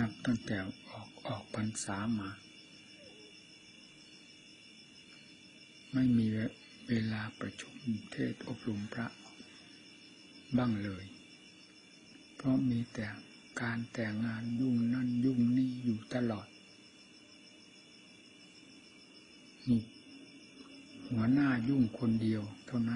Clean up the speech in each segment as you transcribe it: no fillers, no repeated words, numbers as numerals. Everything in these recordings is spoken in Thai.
นับตั้งแต่ออกพรรษามาไม่มีเวลาประชุมเทศอบรมพระบ้างเลยเพราะมีแต่การแต่งงานยุ่งนั่นยุ่งนี่อยู่ตลอดนี่หัวหน้ายุ่งคนเดียวเท่านั้น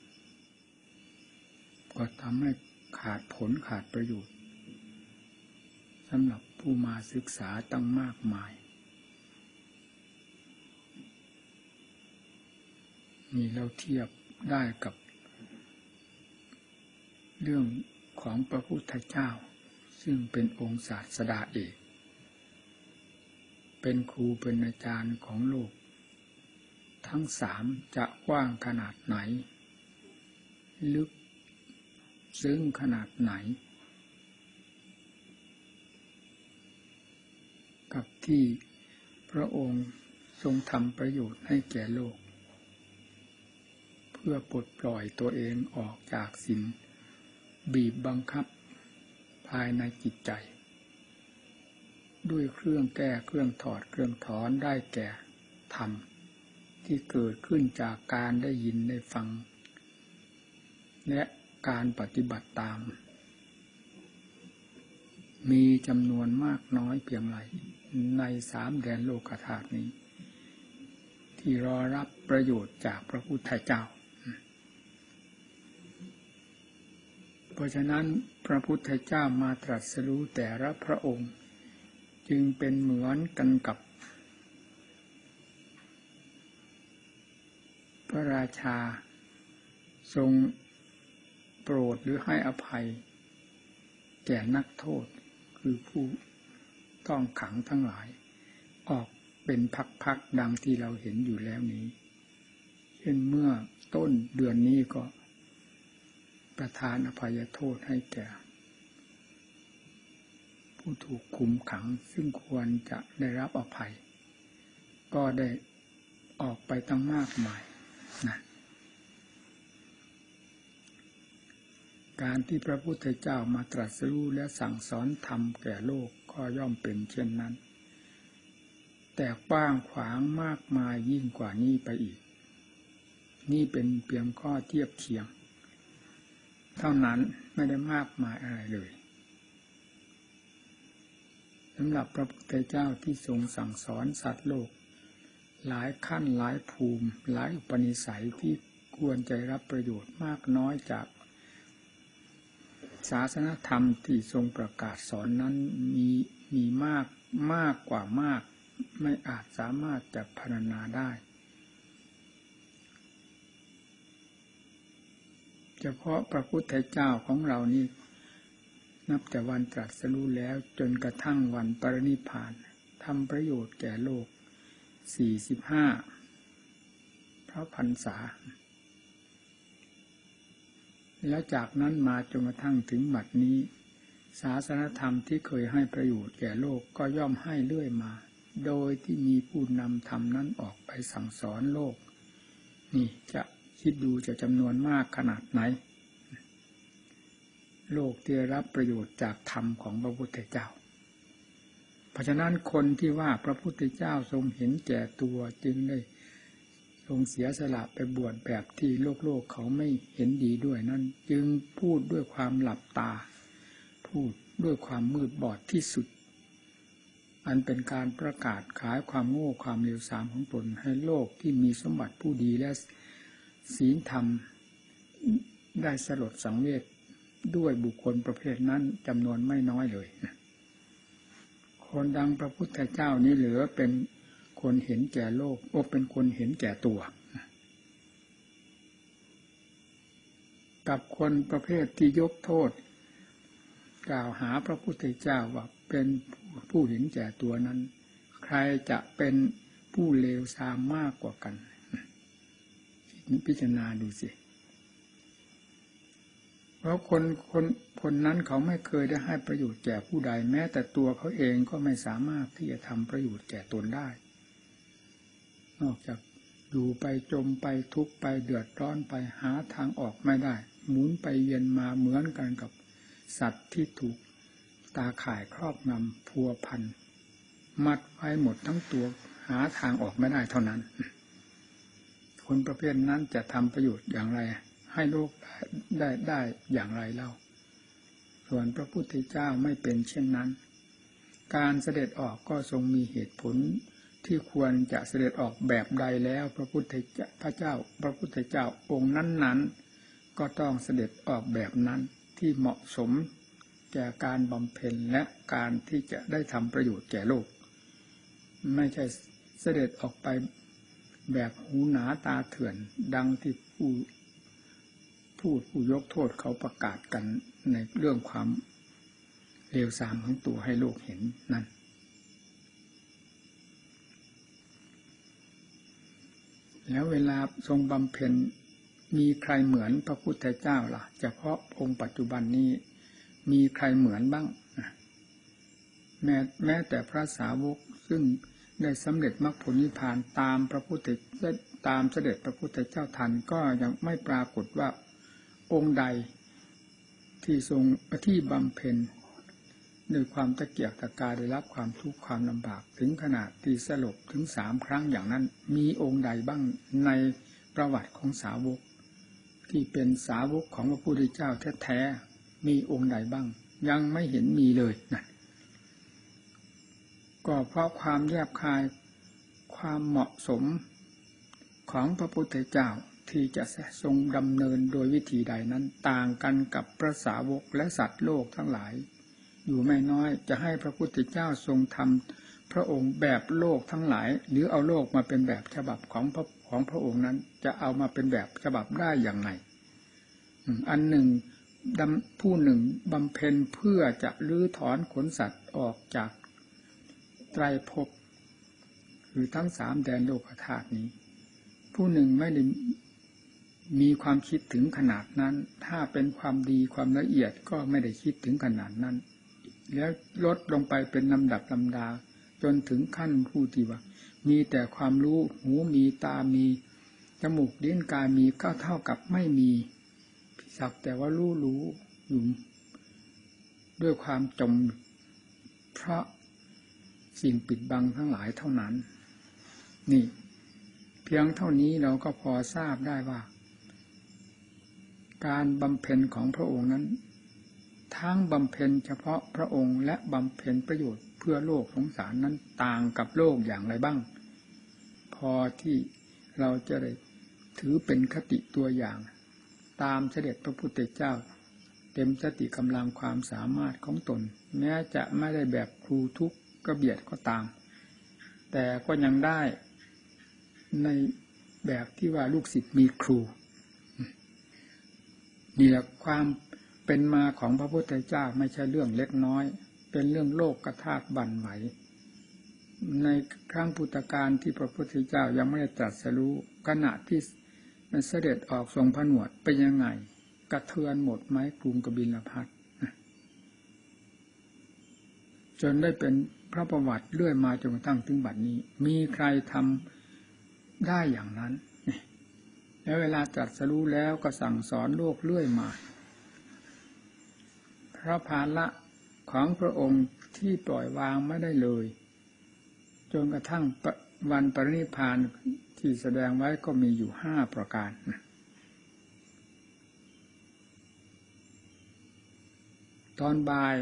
ก็ทำให้ขาดผลขาดประโยชน์สำหรับผู้มาศึกษาตั้งมากมายนี่เราเทียบได้กับเรื่องของพระพุทธเจ้าซึ่งเป็นองค์ศาสดาเอกเป็นครูเป็นอาจารย์ของโลกทั้งสามจะกว้างขนาดไหนลึกซึ้งขนาดไหนกับที่พระองค์ทรงทำประโยชน์ให้แก่โลกเพื่อปลดปล่อยตัวเองออกจากสิ่งบีบบังคับภายในจิตใจด้วยเครื่องแก้เครื่องถอดเครื่องถอนได้แก่ธรรมที่เกิดขึ้นจากการได้ยินได้ฟังและการปฏิบัติตามมีจำนวนมากน้อยเพียงไรในสามแดนโลกธาตุนี้ที่รอรับประโยชน์จากพระพุทธเจ้าเพราะฉะนั้นพระพุทธเจ้ามาตรัสรู้แต่ละพระองค์จึงเป็นเหมือนกันกับพระราชาทรงโปรดหรือให้อภัยแก่นักโทษคือผู้ต้องขังทั้งหลายออกเป็นพักๆดังที่เราเห็นอยู่แล้วนี้เช่นเมื่อต้นเดือนนี้ก็ประทานอภัยโทษให้แก่ผู้ถูกคุมขังซึ่งควรจะได้รับอภัยก็ได้ออกไปตั้งมากมายนะการที่พระพุทธเจ้ามาตรัสรู้และสั่งสอนธรรมแก่โลกก็ย่อมเป็นเช่นนั้นแต่กว้างขวางมากมายยิ่งกว่านี้ไปอีกนี่เป็นเพียงข้อเทียบเคียงเท่านั้นไม่ได้มากมายอะไรเลยสำหรับพระพุทธเจ้าที่ทรงสั่งสอนสัตว์โลกหลายขั้นหลายภูมิหลายอุปนิสัยที่ควรจะรับประโยชน์มากน้อยจากศาสนธรรมที่ทรงประกาศสอนนั้นมีมากกว่ามากไม่อาจสามารถจะพรรณนาได้เฉพาะพระพุทธเจ้าของเรานี่นับแต่วันตรัสรู้แล้วจนกระทั่งวันปรินิพพานทำประโยชน์แก่โลก45พระพรรษาแล้วจากนั้นมาจนกระทั่งถึงบัดนี้ศาสนธรรมที่เคยให้ประโยชน์แก่โลกก็ย่อมให้เรื่อยมาโดยที่มีผู้นำธรรมนั้นออกไปสั่งสอนโลกนี่จะคิดดูจะจำนวนมากขนาดไหนโลกที่ได้รับประโยชน์จากธรรมของพระพุทธเจ้าเพราะฉะนั้นคนที่ว่าพระพุทธเจ้าทรงเห็นแก่ตัวจึงได้ทรงเสียสละไปบวชแบบที่โลกเขาไม่เห็นดีด้วยนั้นจึงพูดด้วยความหลับตาพูดด้วยความมืดบอดที่สุดอันเป็นการประกาศขายความโง่ความเลวทรามของตนให้โลกที่มีสมบัติผู้ดีและศีลธรรมได้สลดสังเวชด้วยบุคคลประเภทนั้นจำนวนไม่น้อยเลยคนดังพระพุทธเจ้านี้เหลือเป็นคนเห็นแก่โลกเป็นคนเห็นแก่ตัวกับคนประเภทที่ยกโทษกล่าวหาพระพุทธเจ้าว่าเป็นผู้เห็นแก่ตัวนั้นใครจะเป็นผู้เลวทรามมากกว่ากันพิจารณาดูสิเพราะคนนั้นเขาไม่เคยได้ให้ประโยชน์แก่ผู้ใดแม้แต่ตัวเขาเองก็ไม่สามารถที่จะทำประโยชน์แก่ตนได้นอกจากอยู่ไปจมไปทุกข์ไปเดือดร้อนไปหาทางออกไม่ได้หมุนไปเวียนมาเหมือนกันกับสัตว์ที่ถูกตาข่ายครอบงำพัวพันมัดไว้หมดทั้งตัวหาทางออกไม่ได้เท่านั้นคนประเภทนั้นจะทำประโยชน์อย่างไรให้โลกได้อย่างไรเล่าส่วนพระพุทธเจ้าไม่เป็นเช่นนั้นการเสด็จออกก็ทรงมีเหตุผลที่ควรจะเสด็จออกแบบใดแล้วพระพุทธเจ้าองค์นั้นๆก็ต้องเสด็จออกแบบนั้นที่เหมาะสมแก่การบำเพ็ญและการที่จะได้ทำประโยชน์แก่โลกไม่ใช่เสด็จออกไปแบบหูหนาตาเถื่อนดังที่ผู้ยกโทษเขาประกาศกันในเรื่องความเลวทรามของตัวให้โลกเห็นนั่นแล้วเวลาทรงบำเพ็ญมีใครเหมือนพระพุทธเจ้าล่ะเฉพาะองค์ปัจจุบันนี้มีใครเหมือนบ้างแม้แต่พระสาวกซึ่งได้สำเร็จมรรคผลนิพพานตามเสด็จพระพุทธเจ้าทันก็ยังไม่ปรากฏว่าองค์ใดที่บำเพ็ญด้วยความตะเกียกตะกายได้รับความทุกข์ความลำบากถึงขนาดที่สลบถึง3 ครั้งอย่างนั้นมีองค์ใดบ้างในประวัติของสาวกที่เป็นสาวกของพระพุทธเจ้าแท้ๆมีองค์ใดบ้างยังไม่เห็นมีเลยนะก็เพราะความแยบคายความเหมาะสมของพระพุทธเจ้าที่จะทรงดำเนินโดยวิธีใดนั้นต่างกันกับพระสาวกและสัตว์โลกทั้งหลายอยู่ไม่น้อยจะให้พระพุทธเจ้าทรงทำพระองค์แบบโลกทั้งหลายหรือเอาโลกมาเป็นแบบฉบับของพระองค์นั้นจะเอามาเป็นแบบฉบับได้อย่างไรอันหนึ่งผู้หนึ่งบำเพ็ญเพื่อจะรื้อถอนขนสัตว์ออกจากไตรภพคือทั้ง3 แดนโลกธาตุนี้ผู้หนึ่งไม่ได้มีความคิดถึงขนาดนั้นถ้าเป็นความดีความละเอียดก็ไม่ได้คิดถึงขนาดนั้นแล้วลดลงไปเป็นลำดับลำดาจนถึงขั้นผู้ที่ว่ามีแต่ความรู้หูมีตามีจมูกลิ้นกายมีก็เท่ากับไม่มีสักแต่ว่ารู้อยู่ด้วยความจมเพราะสิ่งปิดบังทั้งหลายเท่านั้นนี่เพียงเท่านี้เราก็พอทราบได้ว่าการบำเพ็ญของพระองค์นั้นทั้งบำเพ็ญเฉพาะพระองค์และบำเพ็ญประโยชน์เพื่อโลกสงสารนั้นต่างกับโลกอย่างไรบ้างพอที่เราจะได้ถือเป็นคติตัวอย่างตามเสด็จพระพุทธเจ้าเต็มสติกำลังความสามารถของตนแม้จะไม่ได้แบบครูทุกกระเบียดก็ตามแต่ก็ยังได้ในแบบที่ว่าลูกศิษย์มีครูนี่แหละความเป็นมาของพระพุทธเจ้าไม่ใช่เรื่องเล็กน้อยเป็นเรื่องโลกธาตุบั่นไหวในครั้งพุทธกาลที่พระพุทธเจ้ายังไม่ได้ตรัสรู้ขณะที่เสด็จออกทรงผนวดเป็นยังไงกระเทือนหมดไม้กรุงกบิลพัสจนได้เป็นพระประวัติเรื่อยมาจนกระทั่งถึงบัดนี้มีใครทำได้อย่างนั้นแล้วเวลาตรัสรู้แล้วก็สั่งสอนโลกเรื่อยมาพระภาระของพระองค์ที่ปล่อยวางไม่ได้เลยจนกระทั่งวันปรินิพพานที่แสดงไว้ก็มีอยู่5 ประการตอนบ่าย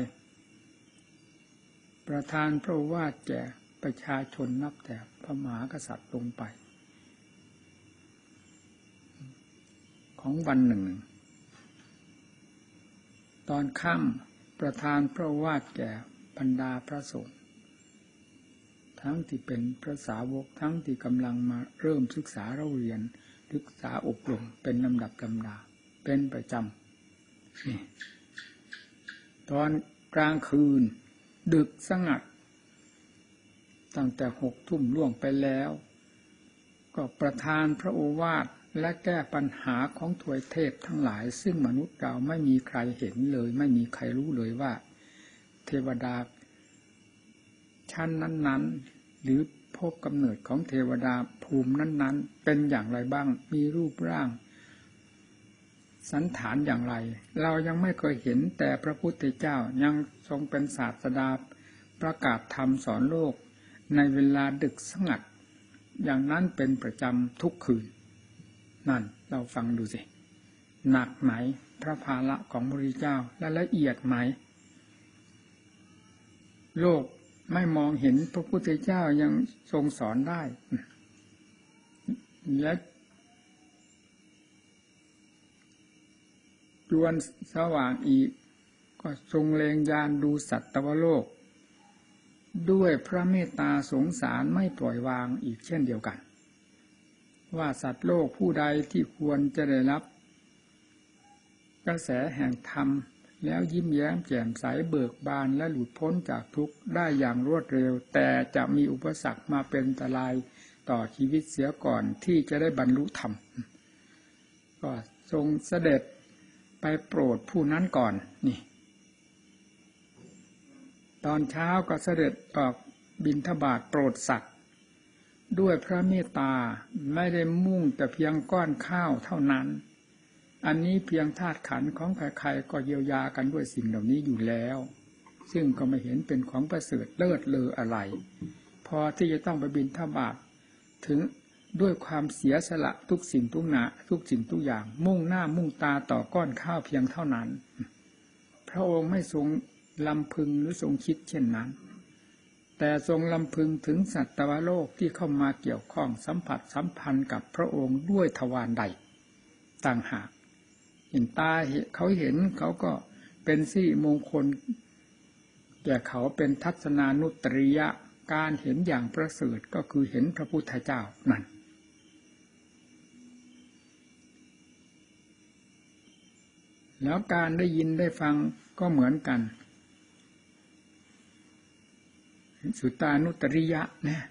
ประทานพระโอวาทแก่ประชาชนนับแต่พระมหากษัตริย์ลงไปของวันหนึ่งตอนค่ำประทานพระโอวาทแก่บรรดาพระสงฆ์ทั้งที่เป็นพระสาวกทั้งที่กำลังมาเริ่มศึกษาเรียนศึกษาอบรมเป็นลำดับลำดาเป็นประจำตอนกลางคืนดึกสงัดตั้งแต่6 ทุ่มล่วงไปแล้วก็ประทานพระโอวาทและแก้ปัญหาของทวยเทพทั้งหลายซึ่งมนุษย์เราไม่มีใครเห็นเลยไม่มีใครรู้เลยว่าเทวดาชั้นนั้นๆหรือภพกำเนิดของเทวดาภูมินั้นๆเป็นอย่างไรบ้างมีรูปร่างสันฐานอย่างไรเรายังไม่เคยเห็นแต่พระพุทธเจ้ายังทรงเป็นศาสดาประกาศธรรมสอนโลกในเวลาดึกสงัดอย่างนั้นเป็นประจำทุกคืนนั่นเราฟังดูสิหนักไหมพระภาระของพระพุทธเจ้าและละเอียดไหมโลกไม่มองเห็นพระพุทธเจ้ายังทรงสอนได้และจวนสว่างอีกก็ทรงเล็งยานดูสัตวโลกด้วยพระเมตตาสงสารไม่ปล่อยวางอีกเช่นเดียวกันว่าสัตว์โลกผู้ใดที่ควรจะได้รับกระแสแห่งธรรมแล้วยิ้มแย้มแจ่มใสเบิกบานและหลุดพ้นจากทุกข์ได้อย่างรวดเร็วแต่จะมีอุปสรรคมาเป็นอันตรายต่อชีวิตเสียก่อนที่จะได้บรรลุธรรมก็ทรงเสด็จไปโปรดผู้นั้นก่อนนี่ตอนเช้าก็เสด็จออกบิณฑบาตโปรดสัตว์ด้วยพระเมตตาไม่ได้มุ่งแต่เพียงก้อนข้าวเท่านั้นอันนี้เพียงธาตุขันธ์ของใครๆก็เยียวยากันด้วยสิ่งเหล่านี้อยู่แล้วซึ่งก็ไม่เห็นเป็นของประเสริฐเลิศเลออะไรพอที่จะต้องไปบิณฑบาตถึงด้วยความเสียสละทุกสิ่งทุกอย่างมุ่งหน้ามุ่งตาต่อก้อนข้าวเพียงเท่านั้นพระองค์ไม่ทรงลำพึงหรือทรงคิดเช่นนั้นแต่ทรงลำพึงถึงสัตวโลกที่เข้ามาเกี่ยวข้องสัมผัสสัมพันธ์กับพระองค์ด้วยทวารใดต่างหากเห็นตาเขาเห็นเขาก็เป็นสิริมงคลแก่เขาเป็นทัศนานุตริยะการเห็นอย่างประเสริฐก็คือเห็นพระพุทธเจ้านั่นแล้วการได้ยินได้ฟังก็เหมือนกันสุตานุตริยะนะ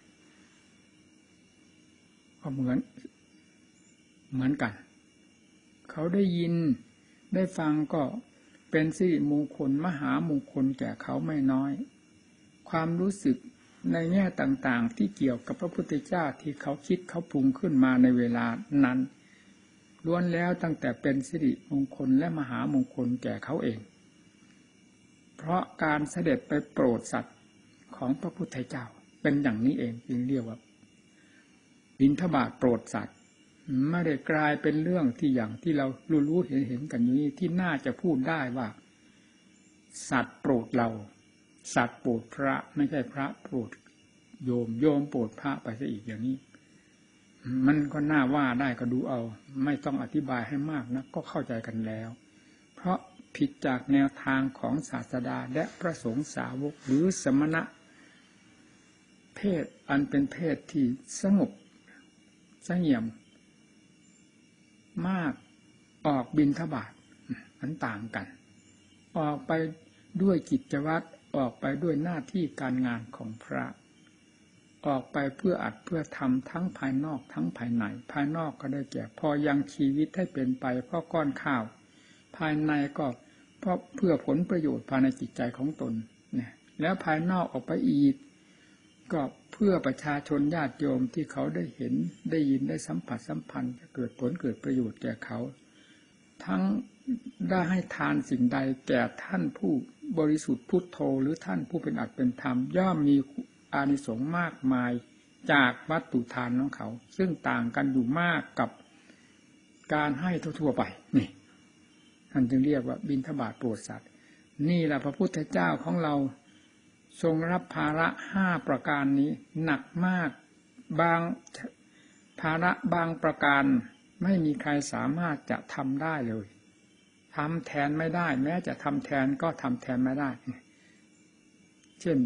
ก็เหมือนกันเขาได้ยินได้ฟังก็เป็นสิริมงคลมหามงคลแก่เขาไม่น้อยความรู้สึกในแง่ต่างๆที่เกี่ยวกับพระพุทธเจ้าที่เขาคิดเขาปรุงขึ้นมาในเวลานั้นล้วนแล้วตั้งแต่เป็นสิริมงคลและมหามงคลแก่เขาเองเพราะการเสด็จไปโปรดสัตว์ของพระพุทธเจ้าเป็นอย่างนี้เองจึงเรียกว่าบิณฑบาตโปรดสัตว์ไม่ได้กลายเป็นเรื่องที่อย่างที่เรารู้เห็นกันอยู่นี้ที่น่าจะพูดได้ว่าสัตว์โปรดเราสัตว์โปรดพระไม่ใช่พระโปรดโยมโปรดพระไปซะอีกอย่างนี้มันก็น่าว่าได้ก็ดูเอาไม่ต้องอธิบายให้มากนะก็เข้าใจกันแล้วเพราะผิดจากแนวทางของศาสดาและพระสงฆ์สาวกหรือสมณะเพศอันเป็นเพศที่สงบเสงี่ยมมากออกบิณฑบาตมันต่างกันออกไปด้วยกิจวัตรออกไปด้วยหน้าที่การงานของพระออกไปเพื่ออัดเพื่อทำทั้งภายนอกทั้งภายในภายนอกก็ได้แก่พอยังชีวิตให้เป็นไปเพราะก้อนข้าวภายในก็เพราะเพื่อผลประโยชน์ภายในจิตใจของตนเนี่ยแล้วภายนอกออกไปอีกก็เพื่อประชาชนญาติโยมที่เขาได้เห็นได้ยินได้สัมผัสสัมพันธ์จะเกิดผลเกิดประโยชน์แก่เขาทั้งได้ให้ทานสิ่งใดแก่ท่านผู้บริสุทธิ์พุทโธหรือท่านผู้เป็นอัตเป็นธรรมย่อมมีอานิสงส์มากมายจากวัตถุทานของเขาซึ่งต่างกันอยู่มากกับการให้ทั่วๆไปนี่ท่านจึงเรียกว่าบิณฑบาตโปรดสัตว์นี่แหละพระพุทธเจ้าของเราทรงรับภาระ5ประการนี้หนักมากบางภาระบางประการไม่มีใครสามารถจะทำได้เลยทำแทนไม่ได้แม้จะทำแทนก็ทำแทนไม่ได้เช่น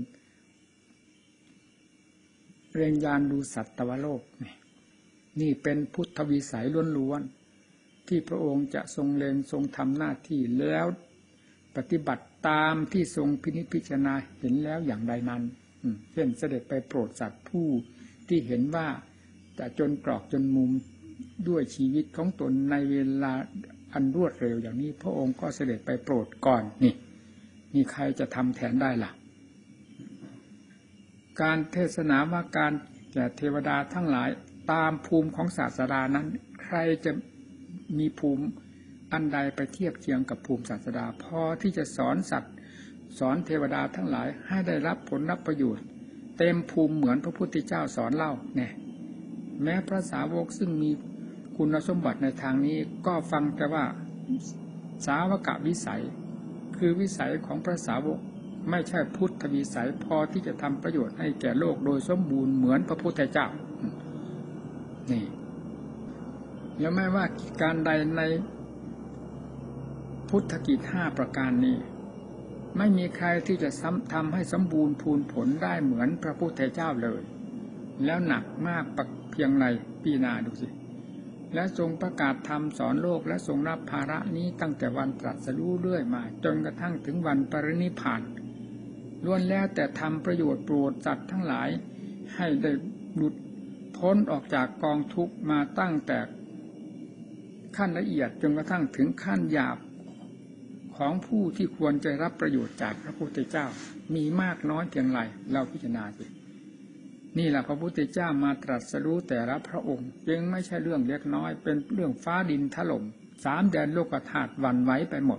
เรียนญาณดูสัตวโลกนี่เป็นพุทธวิสัยล้วนๆที่พระองค์จะทรงเล็งทรงทำหน้าที่แล้วปฏิบัติตามที่ทรงพินิจพิจารณาเห็นแล้วอย่างใดนั้นเช่นเสด็จไปโปรดสัตว์ผู้ที่เห็นว่าจะจนกรอกจนมุมด้วยชีวิตของตนในเวลาอันรวดเร็วอย่างนี้พระองค์ก็เสด็จไปโปรดก่อนนี่ใครจะทำแทนได้ล่ะการเทศนาว่าการแก่เทวดาทั้งหลายตามภูมิของศาสดานั้นใครจะมีภูมิอันใดไปเทียบเคียงกับภูมิศาสดาพอที่จะสอนสัตว์สอนเทวดาทั้งหลายให้ได้รับผลรับประโยชน์เต็มภูมิเหมือนพระพุทธเจ้าสอนเล่าเนี่ยแม้พระสาวกซึ่งมีคุณสมบัติในทางนี้ก็ฟังแต่ว่าสาวกวิสัยคือวิสัยของพระสาวกไม่ใช่พุทธวิสัยพอที่จะทำประโยชน์ให้แก่โลกโดยสมบูรณ์เหมือนพระพุทธเจ้านี่แล้วไม่ว่าการใดในพุทธกิจ5ประการนี้ไม่มีใครที่จะทำให้สมบูรณ์พูนผลได้เหมือนพระพุทธเจ้าเลยแล้วหนักมากเพียงไรปีนาดูสิและทรงประกาศธรรมสอนโลกและทรงรับภาระนี้ตั้งแต่วันตรัสรู้เรื่อยมาจนกระทั่งถึงวันปรินิพพานล้วนแล้วแต่ทำประโยชน์โปรดสัตว์ทั้งหลายให้ได้หลุดพ้นออกจากกองทุกข์มาตั้งแต่ขั้นละเอียดจนกระทั่งถึงขั้นหยาบของผู้ที่ควรจะรับประโยชน์จากพระพุทธเจ้ามีมากน้อยเพียงไรเราพิจารณาสินี่แหละพระพุทธเจ้ามาตรัสรู้แต่ละพระองค์จึงไม่ใช่เรื่องเล็กน้อยเป็นเรื่องฟ้าดินถล่ม3 แดนโลกธาตุหวั่นไหวไปหมด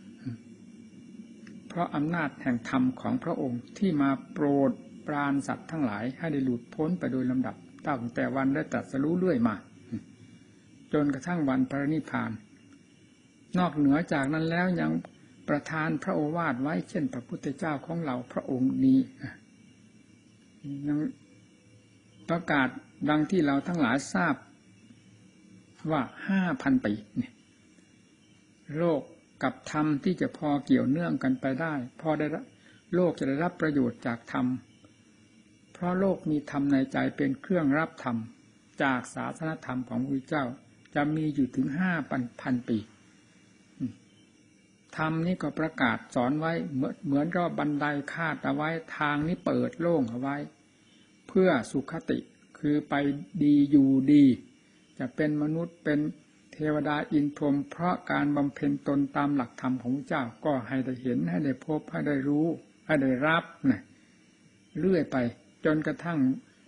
เพราะอำนาจแห่งธรรมของพระองค์ที่มาโปรดปรานสัตว์ทั้งหลายให้ได้หลุดพ้นไปโดยลำดับตั้งแต่วันได้ตรัสรู้เรื่อยมาจนกระทั่งวันปรินิพพานนอกเหนือจากนั้นแล้วยังประทานพระโอวาทไว้เช่นพระพุทธเจ้าของเราพระองค์นี้ยังประกาศดังที่เราทั้งหลายทราบว่า 5,000 ปีเนี่ยโลกกับธรรมที่จะพอเกี่ยวเนื่องกันไปได้พอได้โลกจะได้รับประโยชน์จากธรรมเพราะโลกมีธรรมในใจเป็นเครื่องรับธรรมจากศาสนธรรมของพระพุทธเจ้าจะมีอยู่ถึง 5,000 ปีธรรมนี้ก็ประกาศสอนไว้เหมือนกับบันไดคาดเอาไว้ทางนี้เปิดโล่งเอาไว้เพื่อสุขติคือไปดีอยู่ดีจะเป็นมนุษย์เป็นเทวดาอินทร์พรหมเพราะการบำเพ็ญตนตามหลักธรรมของพระเจ้าก็ให้ได้เห็นให้ได้พบให้ได้รู้ให้ได้รับนะเรื่อยไปจนกระทั่ง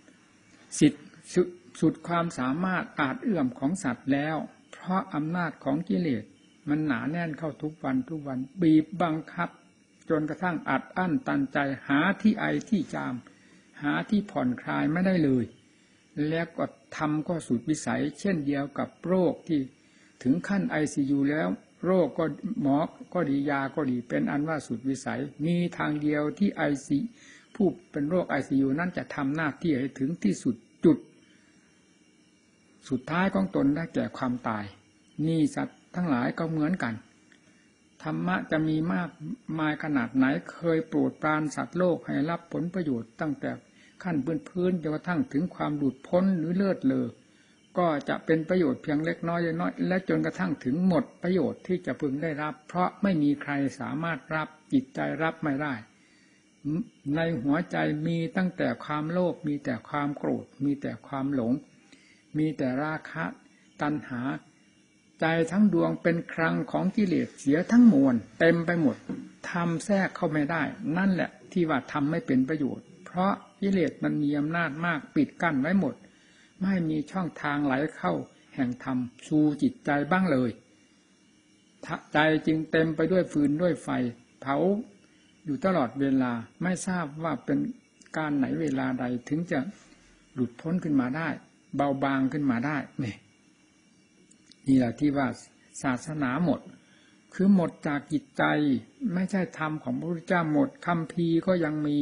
สุดความสามารถอาจเอื้อมของสัตว์แล้วเพราะอำนาจของกิเลสมันหนาแน่นเข้าทุกวันบีบบังคับจนกระทั่งอัดอั้นตันใจหาที่ไอที่จามหาที่ผ่อนคลายไม่ได้เลยแล้วก็ทำก็สุดวิสัยเช่นเดียวกับโรคที่ถึงขั้น ICU แล้วโรคก็หมอก็ดียาก็ดีเป็นอันว่าสุดวิสัยมีทางเดียวที่ ICU ผู้เป็นโรค ICU นั่นจะทำหน้าที่ให้ถึงที่สุดจุดสุดท้ายของตนได้แก่ความตายนี่สัตว์ทั้งหลายก็เหมือนกันธรรมะจะมีมากมายขนาดไหนเคยโปรดปรานสัตว์โลกให้รับผลประโยชน์ตั้งแต่ขั้นพื้นจนกระทั่งถึงความหลุดพ้นหรือเลิศเลอก็จะเป็นประโยชน์เพียงเล็กน้อยและจนกระทั่งถึงหมดประโยชน์ที่จะพึงได้รับเพราะไม่มีใครสามารถรับจิตใจรับไม่ได้ในหัวใจมีตั้งแต่ความโลภมีแต่ความโกรธมีแต่ความหลงมีแต่ราคะตัณหาใจทั้งดวงเป็นครังของกิเลสเสียทั้งมวลเต็มไปหมดทำแทรกเข้าไม่ได้นั่นแหละที่ว่าทำไม่เป็นประโยชน์เพราะกิเลสมันมีอำนาจมากปิดกั้นไว้หมดไม่มีช่องทางไหลเข้าแห่งธรรมสู่จิตใจบ้างเลยใจจึงเต็มไปด้วยฟืนด้วยไฟเผาอยู่ตลอดเวลาไม่ทราบว่าเป็นการไหนเวลาใดถึงจะหลุดพ้นขึ้นมาได้เบาบางขึ้นมาได้นี่แหละที่ว่าศาสนาหมดคือหมดจากจิตใจไม่ใช่ธรรมของพระพุทธเจ้าหมดคัมภีร์ก็ยังมี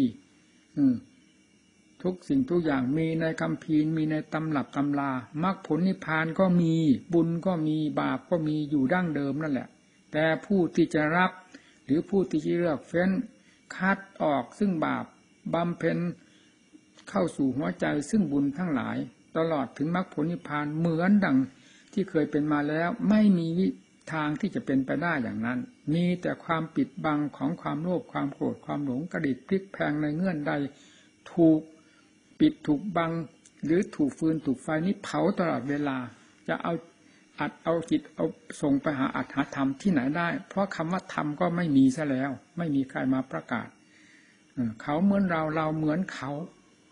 ทุกสิ่งทุกอย่างมีในคัมภีร์มีในตำรับตำรามรรคผลนิพพานก็มีบุญก็มีบาปก็มีอยู่ดั้งเดิมนั่นแหละแต่ผู้ที่จะรับหรือผู้ที่จะเลือกเฟ้นคัดออกซึ่งบาปบำเพ็ญเข้าสู่หัวใจซึ่งบุญทั้งหลายตลอดถึงมรรคผลนิพพานเหมือนดังที่เคยเป็นมาแล้วไม่มีวิทางที่จะเป็นไปได้อย่างนั้นมีแต่ความปิดบังของความโลภความโกรธความหลงกระดิกพลิกแพลงในเงื่อนใดถูกปิดถูกบังหรือถูกฟืนถูกไฟนี้เผาตลอดเวลาจะเอาอัดเอาจิตเอาส่งไปหาอัตถธรรมที่ไหนได้เพราะคำว่าธรรมก็ไม่มีซะแล้วไม่มีใครมาประกาศเขาเหมือนเราเหมือนเขา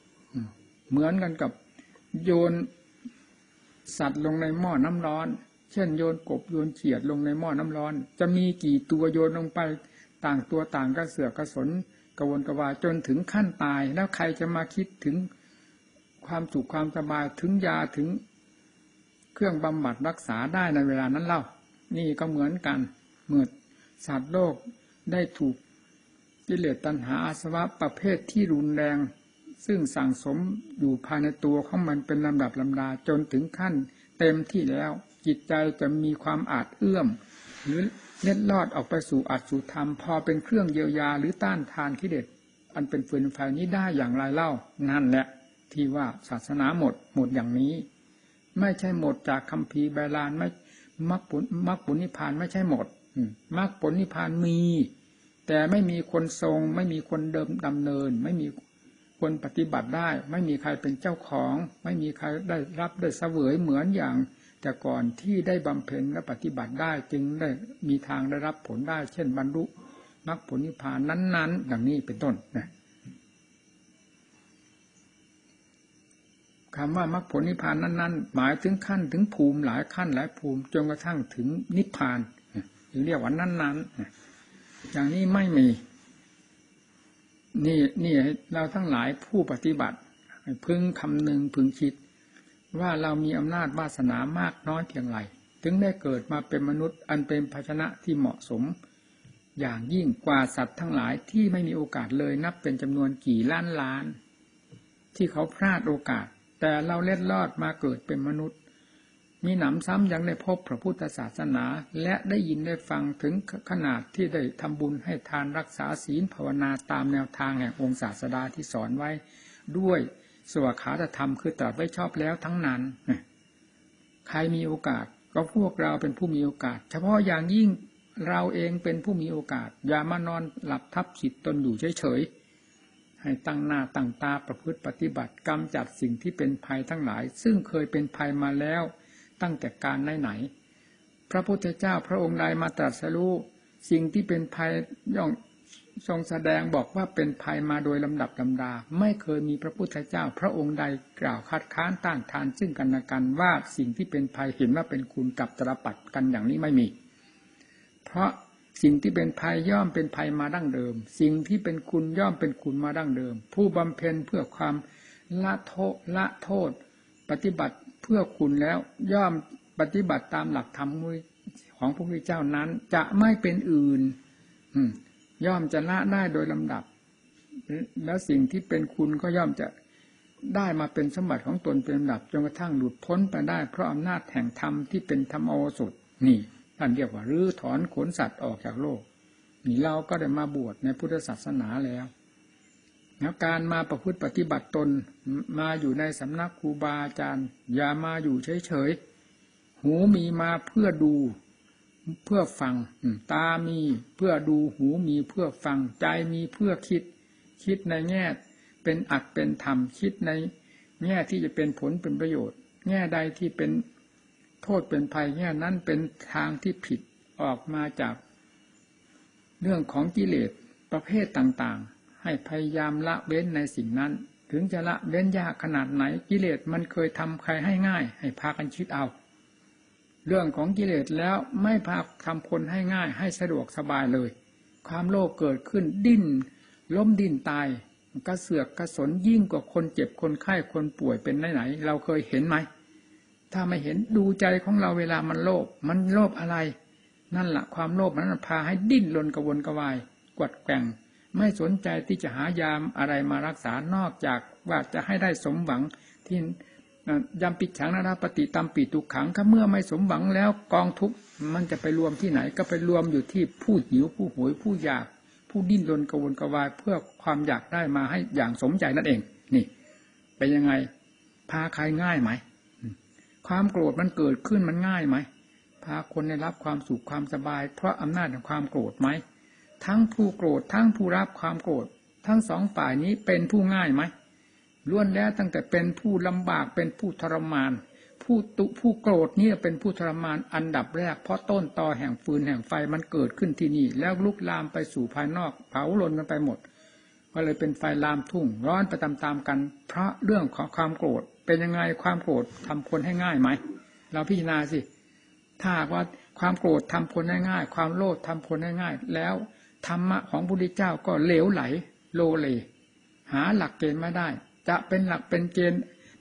เหมือนกันกับโยนสัตว์ลงในหม้อน้ำร้อนเช่นโยนกบโยนเขียดลงในหม้อน้ำร้อนจะมีกี่ตัวโยนลงไปต่างตัวต่างกระเสือกกระสนกระวนกระวายจนถึงขั้นตายแล้วใครจะมาคิดถึงความสุขความสบายถึงยาถึงเครื่องบำบัดรักษาได้ในเวลานั้นเล่านี่ก็เหมือนกันเมื่อสัตว์โลกได้ถูกกิเลสตัณหาอาสวะประเภทที่รุนแรงซึ่งสั่งสมอยู่ภายในตัวของมันเป็นลำดับลำดาจนถึงขั้นเต็มที่แล้วจิตใจจะมีความอาจเอื้อมหรือเล็ดลอดออกไปสู่อัตสู่ธรรมพอเป็นเครื่องเยียวยาหรือต้านทานกิเลสอันเป็นฟืนไฟนี้ได้อย่างไรเล่านั่นแหละที่ว่าศาสนาหมดอย่างนี้ไม่ใช่หมดจากคัมภีร์ไบลานไม่มรรคผลนิพพานไม่ใช่หมดมรรคผลนิพพานมีแต่ไม่มีคนทรงไม่มีคนเดิมดำเนินไม่มีคนปฏิบัติได้ไม่มีใครเป็นเจ้าของไม่มีใครได้รับได้เสวยเหมือนอย่างแต่ก่อนที่ได้บำเพ็ญและปฏิบัติได้จึงได้มีทางได้รับผลได้เช่นบรรลุมรรคผลนิพพานนั้นๆอย่างนี้เป็นต้นนะคำว่ามรรคผลนิพพานนั้นๆหมายถึงขั้นถึงภูมิหลายขั้นหลายภูมิจนกระทั่งถึงนิพพานหรือเรียกว่านั้นๆอย่างนี้ไม่มีนี่เราทั้งหลายผู้ปฏิบัติพึงคำนึงพึงคิดว่าเรามีอำนาจวาสนามากน้อยเพียงไรถึงได้เกิดมาเป็นมนุษย์อันเป็นภาชนะที่เหมาะสมอย่างยิ่งกว่าสัตว์ทั้งหลายที่ไม่มีโอกาสเลยนับเป็นจำนวนกี่ล้านที่เขาพลาดโอกาสแต่เราเล็ดลอดมาเกิดเป็นมนุษย์มีหนำซ้ำยังได้พบพระพุทธศาสนาและได้ยินได้ฟังถึงขนาดที่ได้ทำบุญให้ทานรักษาศีลภาวนาตามแนวทางแห่งองค์ศาสดาที่สอนไว้ด้วยสวขาตธรรมคือตรัสไว้ชอบแล้วทั้งนั้นใครมีโอกาสก็พวกเราเป็นผู้มีโอกาสเฉพาะอย่างยิ่งเราเองเป็นผู้มีโอกาสอย่ามานอนหลับทับจิตตนอยู่เฉยๆให้ตั้งหน้าตั้งตาประพฤติปฏิบัติกำจัดสิ่งที่เป็นภัยทั้งหลายซึ่งเคยเป็นภัยมาแล้วตั้งแต่การไหนพระพุทธเจ้าพระองค์ใดมาตรัสรู้สิ่งที่เป็นภัยย่อมทรงแสดงบอกว่าเป็นภัยมาโดยลำดับลำดาไม่เคยมีพระพุทธเจ้าพระองค์ใดกล่าวคัดค้านต้านทานซึ่งกันและกันว่าสิ่งที่เป็นภัยเห็นว่าเป็นคุณกับตรปัดกันอย่างนี้ไม่มีเพราะสิ่งที่เป็นภัยย่อมเป็นภัยมาดั้งเดิมสิ่งที่เป็นคุณย่อมเป็นคุณมาดั้งเดิมผู้บำเพ็ญเพื่อความละโทษปฏิบัติเพื่อคุณแล้วย่อมปฏิบัติตามหลักธรรมของพระพุทธเจ้านั้นจะไม่เป็นอื่นย่อมจะละได้โดยลำดับแล้วสิ่งที่เป็นคุณก็ย่อมจะได้มาเป็นสมบัติของตนเป็นลำดับจนกระทั่งหลุดพ้นไปได้เพราะอำนาจแห่งธรรมที่เป็นธรรมโอสถนี่ท่านเรียกว่ารื้อถอนขนสัตว์ออกจากโลกนี่เราก็ได้มาบวชในพุทธศาสนาแล้วการมาประพฤติปฏิบัติตนมาอยู่ในสำนักครูบาอาจารย์อย่ามาอยู่เฉยๆหูมีมาเพื่อดูเพื่อฟังตามีเพื่อดูหูมีเพื่อฟังใจมีเพื่อคิดในแง่เป็นอัตเป็นธรรมคิดในแง่ที่จะเป็นผลเป็นประโยชน์แง่ใดที่เป็นโทษเป็นภัยแง่นั้นเป็นทางที่ผิดออกมาจากเรื่องของกิเลสประเภทต่างๆให้พยายามละเว้นในสิ่งนั้นถึงจะละเว้นยากขนาดไหนกิเลสมันเคยทำใครให้ง่ายให้พากันคิดเอาเรื่องของกิเลสแล้วไม่พาทำคนให้ง่ายให้สะดวกสบายเลยความโลภเกิดขึ้นดิ้นล้มดิ้นตายกระเสือกกระสนยิ่งกว่าคนเจ็บคนไข้คนป่วยเป็นไหนๆเราเคยเห็นไหมถ้าไม่เห็นดูใจของเราเวลามันโลภอะไรนั่นแหละความโลภนั้นพาให้ดิ้นรนกระวนกระวายกวัดแกว่งไม่สนใจที่จะหายาอะไรมารักษานอกจากว่าจะให้ได้สมหวังที่ยำปิดฉังนราปฏิตัมปิตุขังถ้าเมื่อไม่สมหวังแล้วกองทุกข์มันจะไปรวมที่ไหนก็ไปรวมอยู่ที่ผู้หิวผู้โหยผู้อยากผู้ดิ้นรนกระวนกระวายเพื่อความอยากได้มาให้อย่างสมใจนั่นเองนี่เป็นยังไงพาใครง่ายไหมความโกรธมันเกิดขึ้นมันง่ายไหมพาคนได้รับความสุขความสบายเพราะอำนาจของความโกรธไหมทั้งผู้โกรธทั้งผู้รับความโกรธทั้งสองฝ่ายนี้เป็นผู้ง่ายไหมล้วนแล้วตั้งแต่เป็นผู้ลำบากเป็นผู้ทรมานผู้โกรธนี่เป็นผู้ทรมานอันดับแรกเพราะต้นตอแห่งฟืนแห่งไฟมันเกิดขึ้นที่นี่แล้วลุกลามไปสู่ภายนอกเผาลนกันไปหมดก็เลยเป็นไฟลามทุ่งร้อนไปตามๆกันเพราะเรื่องของความโกรธเป็นยังไงความโกรธทำคนให้ง่ายไหมเราพิจารณาสิถ้าว่าความโกรธทำคนง่ายๆความโลภทำคนง่ายๆแล้วธรรมะของพระพุทธเจ้าก็เหลวไหลโลเลหาหลักเกณฑ์ไม่ได้จะเป็นหลักเป็นเกณฑ์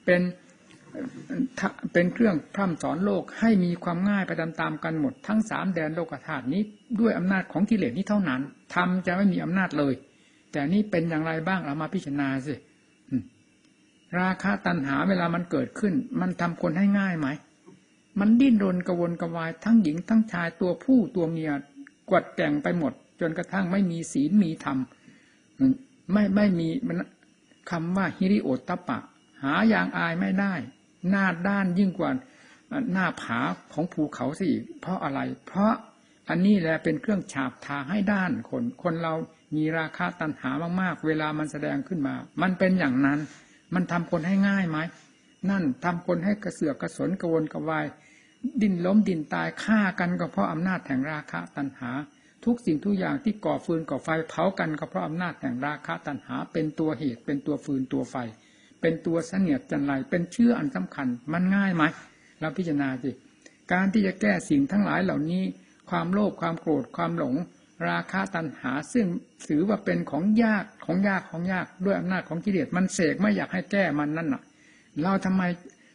เป็นเครื่องพร่ำสอนโลกให้มีความง่ายไปตามๆกันหมดทั้ง3แดนโลกธาตุนี้ด้วยอำนาจของกิเลสนี้เท่านั้นธรรมจะไม่มีอำนาจเลยแต่นี่เป็นอย่างไรบ้างเรามาพิจารณาสิราคะตัณหาเวลามันเกิดขึ้นมันทำคนให้ง่ายไหมมันดิ้นรนกระวนกระวายทั้งหญิงทั้งชายตัวผู้ตัวเมียกวดแต่งไปหมดจนกระทั่งไม่มีศีลมีธรรมไม่มีคำว่าฮิริโอตตัปปะหาอย่างอายไม่ได้หน้าด้านยิ่งกว่าหน้าผาของภูเขาสิเพราะอะไรเพราะอันนี้แหละเป็นเครื่องฉาบทาให้ด้านคนเรามีราคะตัณหามากๆเวลามันแสดงขึ้นมามันเป็นอย่างนั้นมันทำคนให้ง่ายไหมนั่นทำคนให้กระเสือกกระสนกระวนกระวายดิ้นล้มดิ้นตายฆ่ากันก็เพราะอำนาจแห่งราคะตัณหาทุกสิ่งทุกอย่างที่ก่อฟืนก่อไฟเผากันก็เพราะอำนาจแห่งราคะตัณหาเป็นตัวเหตุเป็นตัวฟืนตัวไฟเป็นตัวเสนียดจันไรเป็นเชื้ออันสำคัญมันง่ายไหมเราพิจารณาสิการที่จะแก้สิ่งทั้งหลายเหล่านี้ความโลภความโกรธความหลงราคะตัณหาซึ่งถือว่าเป็นของยากด้วยอำนาจของกิเลสมันเสกไม่อยากให้แก้มันนั่นน่ะเราทำไม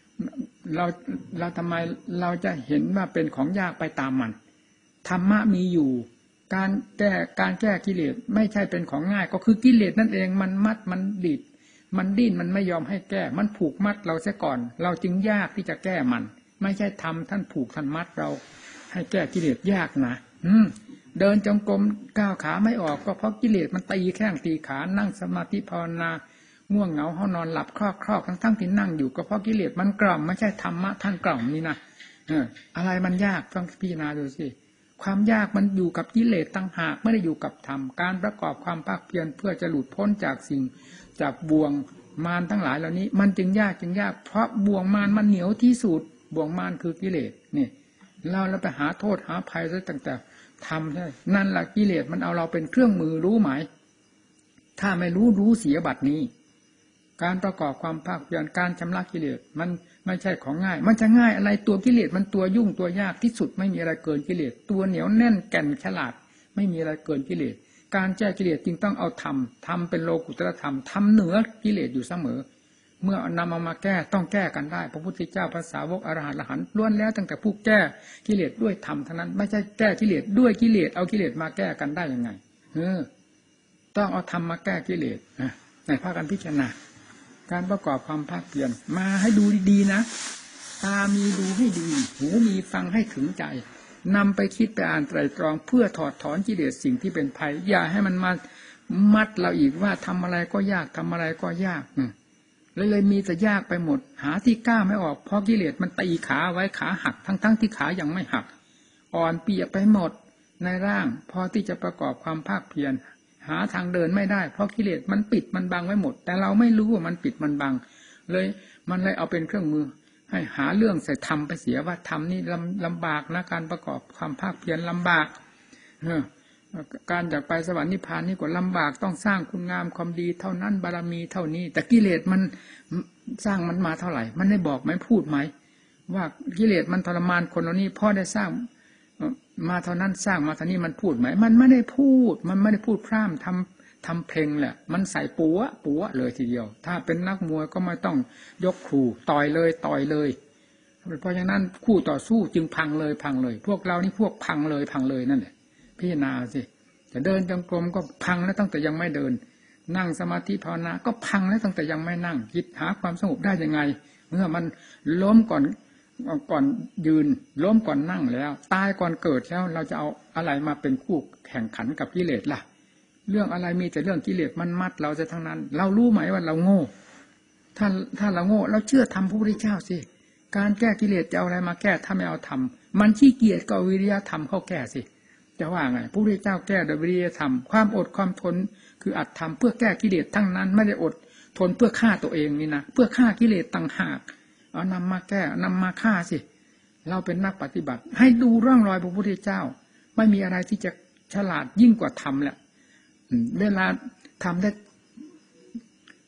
เราจะเห็นว่าเป็นของยากไปตามมันธรรมะมีอยู่การแก้กิเลสไม่ใช่เป็นของง่ายก็คือกิเลสนั่นเองมันมัดมันดิดมันดิ้นมันไม่ยอมให้แก้มันผูกมัดเราเสียก่อนเราจึงยากที่จะแก้มันไม่ใช่ทำท่านผูกท่านมัดเราให้แก้กิเลสยากนะเดินจงกรมก้าวขาไม่ออกก็เพราะกิเลสมันตีแข้งตีขานั่งสมาธิภาวนาง่วงเหงาห้องนอนหลับครอกทั้งที่นั่งอยู่ก็เพราะกิเลสมันกล่อมไม่ใช่ธรรมะท่านกล่อมนี่นะอะไรมันยากต้องพิจารณาดูสิความยากมันอยู่กับกิเลสต่างหากไม่ได้อยู่กับธรรมการประกอบความภาคเพียรเพื่อจะหลุดพ้นจากบ่วงมารทั้งหลายเหล่านี้มันจึงยากเพราะบ่วงมารมันเหนียวที่สุดบ่วงมารคือกิเลสนี่เราไปหาโทษหาภัยซะตั้งแต่ทำใช่นั่นแหละกิเลสมันเอาเราเป็นเครื่องมือรู้ไหมถ้าไม่รู้เสียบัดนี้การประกอบความภาคเพียรการชำระกิเลสมันไม่ใช่ของง่ายมันจะง่ายอะไรตัวกิเลสมันตัวยุ่งตัวยากที่สุดไม่มีอะไรเกินกิเลสตัวเหนียวแน่นแก่นฉลาดไม่มีอะไรเกินกิเลสการแก้กิเลสจึงต้องเอาธรรมเป็นโลกุตตรธรรมทำเหนือกิเลสอยู่เสมอเมื่อนำเอามาแก้ต้องแก้กันได้พระพุทธเจ้าพระสาวกอรหันต์ล้วนแล้วตั้งแต่ผู้แก้กิเลสด้วยธรรมเท่านั้นไม่ใช่แก้กิเลสด้วยกิเลสเอากิเลสมาแก้กันได้ยังไงต้องเอาธรรมมาแก้กิเลสในภาคการพิจารณาการประกอบความภาคเพียรมาให้ดูดีๆนะตามีดูให้ดีหูมีฟังให้ถึงใจนำไปคิดไปอ่านไตรตรองเพื่อถอดถอนกิเลสสิ่งที่เป็นภัยอย่าให้มันมามัดเราอีกว่าทำอะไรก็ยากทำอะไรก็ยากเลยมีแต่ยากไปหมดหาที่กล้าไม่ออกเพราะกิเลสมันตีขาไว้ขาหักทั้งที่ขายังไม่หักอ่อนเปียกไปหมดในร่างพอที่จะประกอบความภาคเพียรหาทางเดินไม่ได้เพราะกิเลสมันปิดมันบังไว้หมดแต่เราไม่รู้ว่ามันปิดมันบังมันเลยเอาเป็นเครื่องมือให้หาเรื่องใส่ธรรมไปเสียว่าธรรมนี่ลำบากนะการประกอบความภาคเพียรลำบากการจากไปสวรรค์นิพพานนี่ก็ลำบากต้องสร้างคุณงามความดีเท่านั้นบารมีเท่านี้แต่กิเลสมันสร้างมันมาเท่าไหร่มันได้บอกไหมพูดไหมว่ากิเลสมันทรมานคนเหล่านี้พ่อได้สร้างมาเท่านั้นสร้างมาเท่านี้มันพูดไหมมันไม่ได้พูดพร่ำทำเพลงแหละมันใส่ปัวเลยทีเดียวถ้าเป็นนักมวยก็ไม่ต้องยกขู่ต่อยเลยเพราะฉะนั้นคู่ต่อสู้จึงพังเลยพวกเรานี่พวกพังเลยนั่นแหละพิจารณาสิจะเดินจงกรมก็พังแล้วตั้งแต่ยังไม่เดินนั่งสมาธิภาวนาก็พังแล้วตั้งแต่ยังไม่นั่งคิดหาความสงบได้ยังไงเมื่อมันล้มก่อนยืนล้มก่อนนั่งแล้วตายก่อนเกิดแล้วเราจะเอาอะไรมาเป็นคู่แข่งขันกับกิเลสล่ะเรื่องอะไรมีแต่เรื่องกิเลสมันมัดเราจะทั้งนั้นเรารู้ไหมว่าเราโง่ถ้าเราโง่เราเชื่อธรรมพระพุทธเจ้าสิการแก้กิเลสจะเอาอะไรมาแก้ถ้าไม่เอาธรรมมันขี้เกียจก็เอาวิริยะธรรมเข้าแก้สิจะว่าไงพระพุทธเจ้าแก้โดยวิริยะธรรมความอดความทนคืออัตธรรมเพื่อแก้กิเลสทั้งนั้นไม่ได้อดทนเพื่อฆ่าตัวเองนี่นะเพื่อฆ่ากิเลสต่างหากเอานำมาแก้นำมาฆ่าสิเราเป็นนักปฏิบัติให้ดูร่องรอยพระพุทธเจ้าไม่มีอะไรที่จะฉลาดยิ่งกว่าธรรมแหละเวลาทำได้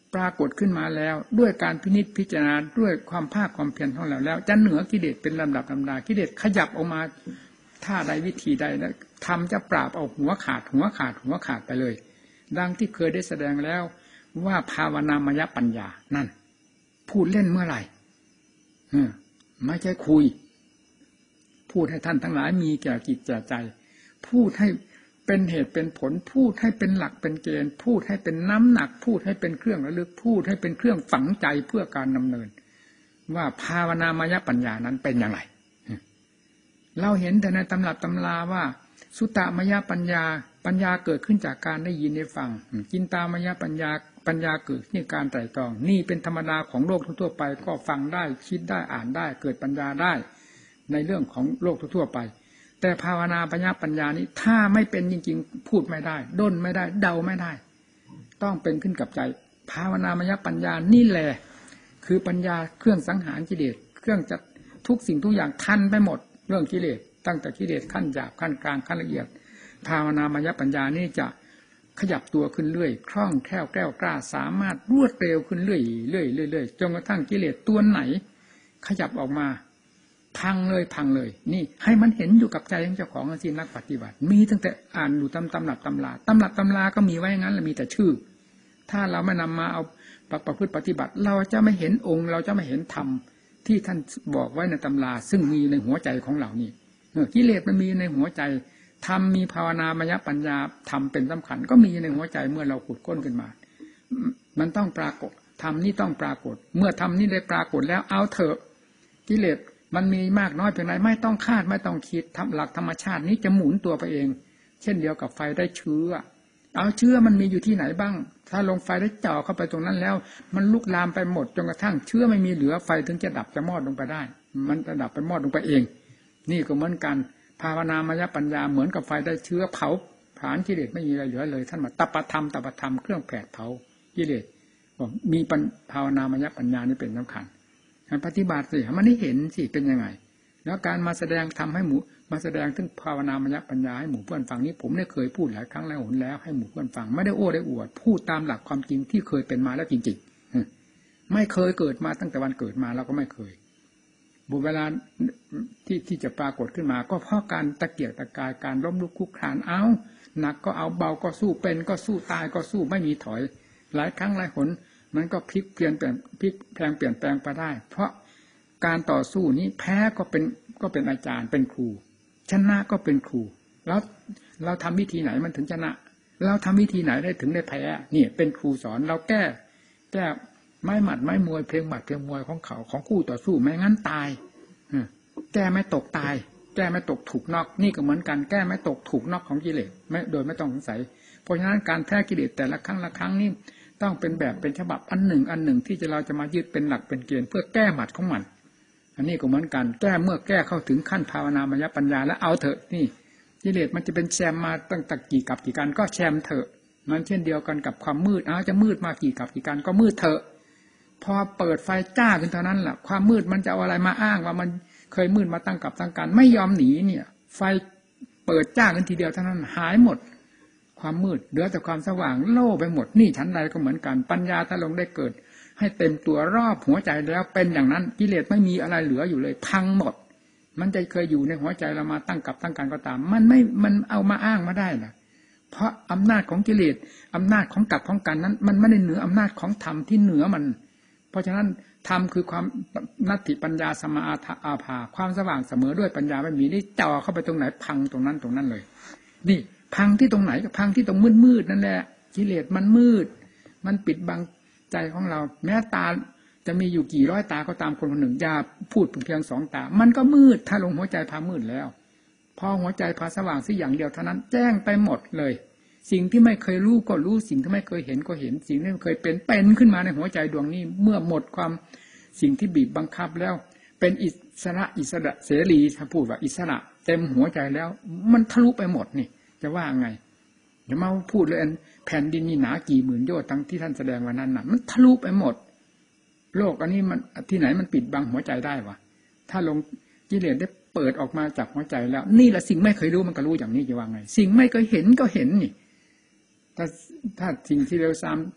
ปรากฏขึ้นมาแล้วด้วยการพินิจพิจารณาด้วยความภาคความเพียรของเราแล้วจะเหนือกิเลสเป็นลำดับลำดากิเลสขยับออกมาท่าใดวิธีใดแล้วทำจะปราบเอาหัวขาดไปเลยดังที่เคยได้แสดงแล้วว่าภาวนามยปัญญานั่นพูดเล่นเมื่อไหร่ไม่ใช่คุยพูดให้ท่านทั้งหลายมีแก่จิตแก่ใจพูดให้เป็นเหตุเป็นผลพูดให้เป็นหลักเป็นเกณฑ์พูดให้เป็นน้ำหนักพูดให้เป็นเครื่องระลึกพูดให้เป็นเครื่องฝังใจเพื่อการดำเนินว่าภาวนามยปัญญานั้นเป็นอย่างไรเราเห็นแต่ในตำรับตำราว่าสุตตมยปัญญาเกิดขึ้นจากการได้ยินได้ฟังจินตามยปัญญาเกิดที่การไตร่ตรองนี่เป็นธรรมดาของโลกทั่วไปก็ฟังได้คิดได้อ่านได้เกิดปัญญาได้ในเรื่องของโลกทั่วไปแต่ภาวนาปัญญานี้ถ้าไม่เป็นจริงๆพูดไม่ได้ด้นไม่ได้เดาไม่ได้ต้องเป็นขึ้นกับใจภาวนามยปัญญานี่แหละคือปัญญาเครื่องสังหารกิเลสเครื่องจัดทุกสิ่งทุกอย่างทันไปหมดเรื่องกิเลสตั้งแต่กิเลสขั้นหยาบขั้นกลางขั้นละเอียดภาวนามยปัญญานี่จะขยับตัวขึ้นเรื่อยคล่องแคล่วแกล้วกล้าสามารถรวดเร็วขึ้นเรื่อยจนกระทั่งกิเลสตัวไหนขยับออกมาพังเลยนี่ให้มันเห็นอยู่กับใจของเจ้าของสินักปฏิบัติมีตั้งแต่อ่านอยู่ตำรับตำราก็มีไว้งั้นแล้วมีแต่ชื่อถ้าเราไม่นำมาเอาประพฤติปฏิบัติเราจะไม่เห็นองค์เราจะไม่เห็นธรรมที่ท่านบอกไว้ในตำราซึ่งมีในหัวใจของเรานี่กิเลสมันมีในหัวใจธรรมมีภาวนามยปัญญาธรรมเป็นสำคัญก็มีในหัวใจเมื่อเราขุดค้นขึ้นมามันต้องปรากฏธรรมนี่ต้องปรากฏเมื่อธรรมนี่ได้ปรากฏแล้วเอาเถอะกิเลสมันมีมากน้อยเพียงไรไม่ต้องคาดไม่ต้องคิดทำหลักธรรมชาตินี้จะหมุนตัวไปเองเช่นเดียวกับไฟได้เชื้อเอาเชื้อมันมีอยู่ที่ไหนบ้างถ้าลงไฟได้เจาะเข้าไปตรงนั้นแล้วมันลุกลามไปหมดจนกระทั่งเชื้อไม่มีเหลือไฟถึงจะดับจะมอดลงไปได้มันจะดับไปมอดลงไปเองนี่ก็เหมือนกันภาวนามยปัญญาเหมือนกับไฟได้เชื้อเผาผลาญกิเลสไม่มีอะไรเหลือเลยท่านมาตปธรรมเครื่องแผดเผากิเลสบอกมีภาวนามยปัญญานี่เป็นสำคัญปฏิบัติสิมันได้เห็นสิเป็นยังไงแล้วการมาแสดงทำให้หมู่มาแสดงถึงภาวนามยปัญญาให้หมู่เพื่อนฟังนี้ผมได้เคยพูดหลายครั้งแล้วหนแล้วให้หมู่เพื่อนฟังไม่ได้โอ้ได้อวดพูดตามหลักความจริงที่เคยเป็นมาแล้วจริงๆไม่เคยเกิดมาตั้งแต่วันเกิดมาเราก็ไม่เคยบุเวลาที่จะปรากฏขึ้นมาก็เพราะการตะเกียกตะกายการล้มลุกคลุกคลานเอาหนักก็เอาเบาก็สู้เป็นก็สู้ตายก็สู้ไม่มีถอยหลายครั้งหลายหนมันก็พลิกเปลี่ยนแปลงไปได้เพราะการต่อสู้นี้แพ้ก็เป็นอาจารย์เป็นครูชนะก็เป็นครูแล้วเราทำวิธีไหนมันถึงชนะเราทำวิธีไหนได้ถึงได้แพ้นี่เป็นครูสอนเราแก้ไม้หมัดไม้มวยเพลงหมัดเพลงมวยของเขาของคู่ต่อสู้ไม่งั้นตายแก้ไม่ตกตายแก้ไม่ตกถูกน็อกนี่ก็เหมือนกันแก้ไม่ตกถูกน็อกของกิเลสไม่โดยไม่ต้องสงสัยเพราะฉะนั้นการแพ้กิเลสแต่ละครั้งนี่ต้องเป็นแบบเป็นฉบับอันหนึ่งที่เราจะมายึดเป็นหลักเป็นเกณฑ์เพื่อแก้หมัดของมันอันนี้ก็เหมือนกันแก้เมื่อแก้เข้าถึงขั้นภาวนามยปัญญาแล้วเอาเถอะนี่กิเลสมันจะเป็นแชมมาตั้งแต่กี่กับกี่การก็แชมเถอะมันเช่นเดียวกันกับความมืดจะมืดมากี่กับกี่การก็มืดเถอะพอเปิดไฟจ้าขึ้นเท่านั้นแหละความมืดมันจะเอาอะไรมาอ้างว่ามันเคยมืดมาตั้งกับตั้งการไม่ยอมหนีเนี่ยไฟเปิดจ้าขึ้นทีเดียวเท่านั้นหายหมดความมืดเหลือแต่ความสว่างโล่ไปหมดนี่ชั้นใดก็เหมือนกันปัญญาถ้าลงได้เกิดให้เต็มตัวรอบหัวใจแล้วเป็นอย่างนั้นกิเลสไม่มีอะไรเหลืออยู่เลยพังหมดมันจะเคยอยู่ในหัวใจเรามาตั้งกับตั้งการก็ตามมันเอามาอ้างมาได้ล่ะเพราะอำนาจของกิเลสอำนาจของกับของกันนั้นมันไม่ได้เหนืออำนาจของธรรมที่เหนือมันเพราะฉะนั้นธรรมคือความนัตถิปัญญาสมาอาภาความสว่างเสมอด้วยปัญญาไม่มีได้จ่อเข้าไปตรงไหนพังตรงนั้นเลยนี่พังที่ตรงไหนก็พังที่ตรงมืดนั่นแหละกิเลสมันมืดมันปิดบังใจของเราแม้ตาจะมีอยู่กี่ร้อยตาก็ตามคนคนหนึ่งอย่าพูดเพียงสองตามันก็มืดถ้าลงหัวใจพามืดแล้วพอหัวใจพาสว่างสักอย่างเดียวเท่านั้นแจ้งไปหมดเลยสิ่งที่ไม่เคยรู้ก็รู้สิ่งที่ไม่เคยเห็นก็เห็นสิ่งที่ไม่เคยเป็นขึ้นมาในหัวใจดวงนี้เมื่อหมดความสิ่งที่บีบบังคับแล้วเป็นอิสระเสรีถ้าพูดว่าอิสระเต็มหัวใจแล้วมันทะลุไปหมดนี่จะว่าไงอย่ามาพูดเลยแผ่นดินนี่หนากี่หมื่นโยชน์ทั้งที่ท่านแสดงวันนั้นน่ะมันทะลุไปหมดโลกอันนี้มันที่ไหนมันปิดบังหัวใจได้วะถ้าลงกิเลสได้เปิดออกมาจากหัวใจแล้วนี่แหละสิ่งไม่เคยรู้มันก็รู้อย่างนี้จะว่าไงสิ่งไม่เคยเห็นก็เห็นนี่ถ้าสิ่งที่เราต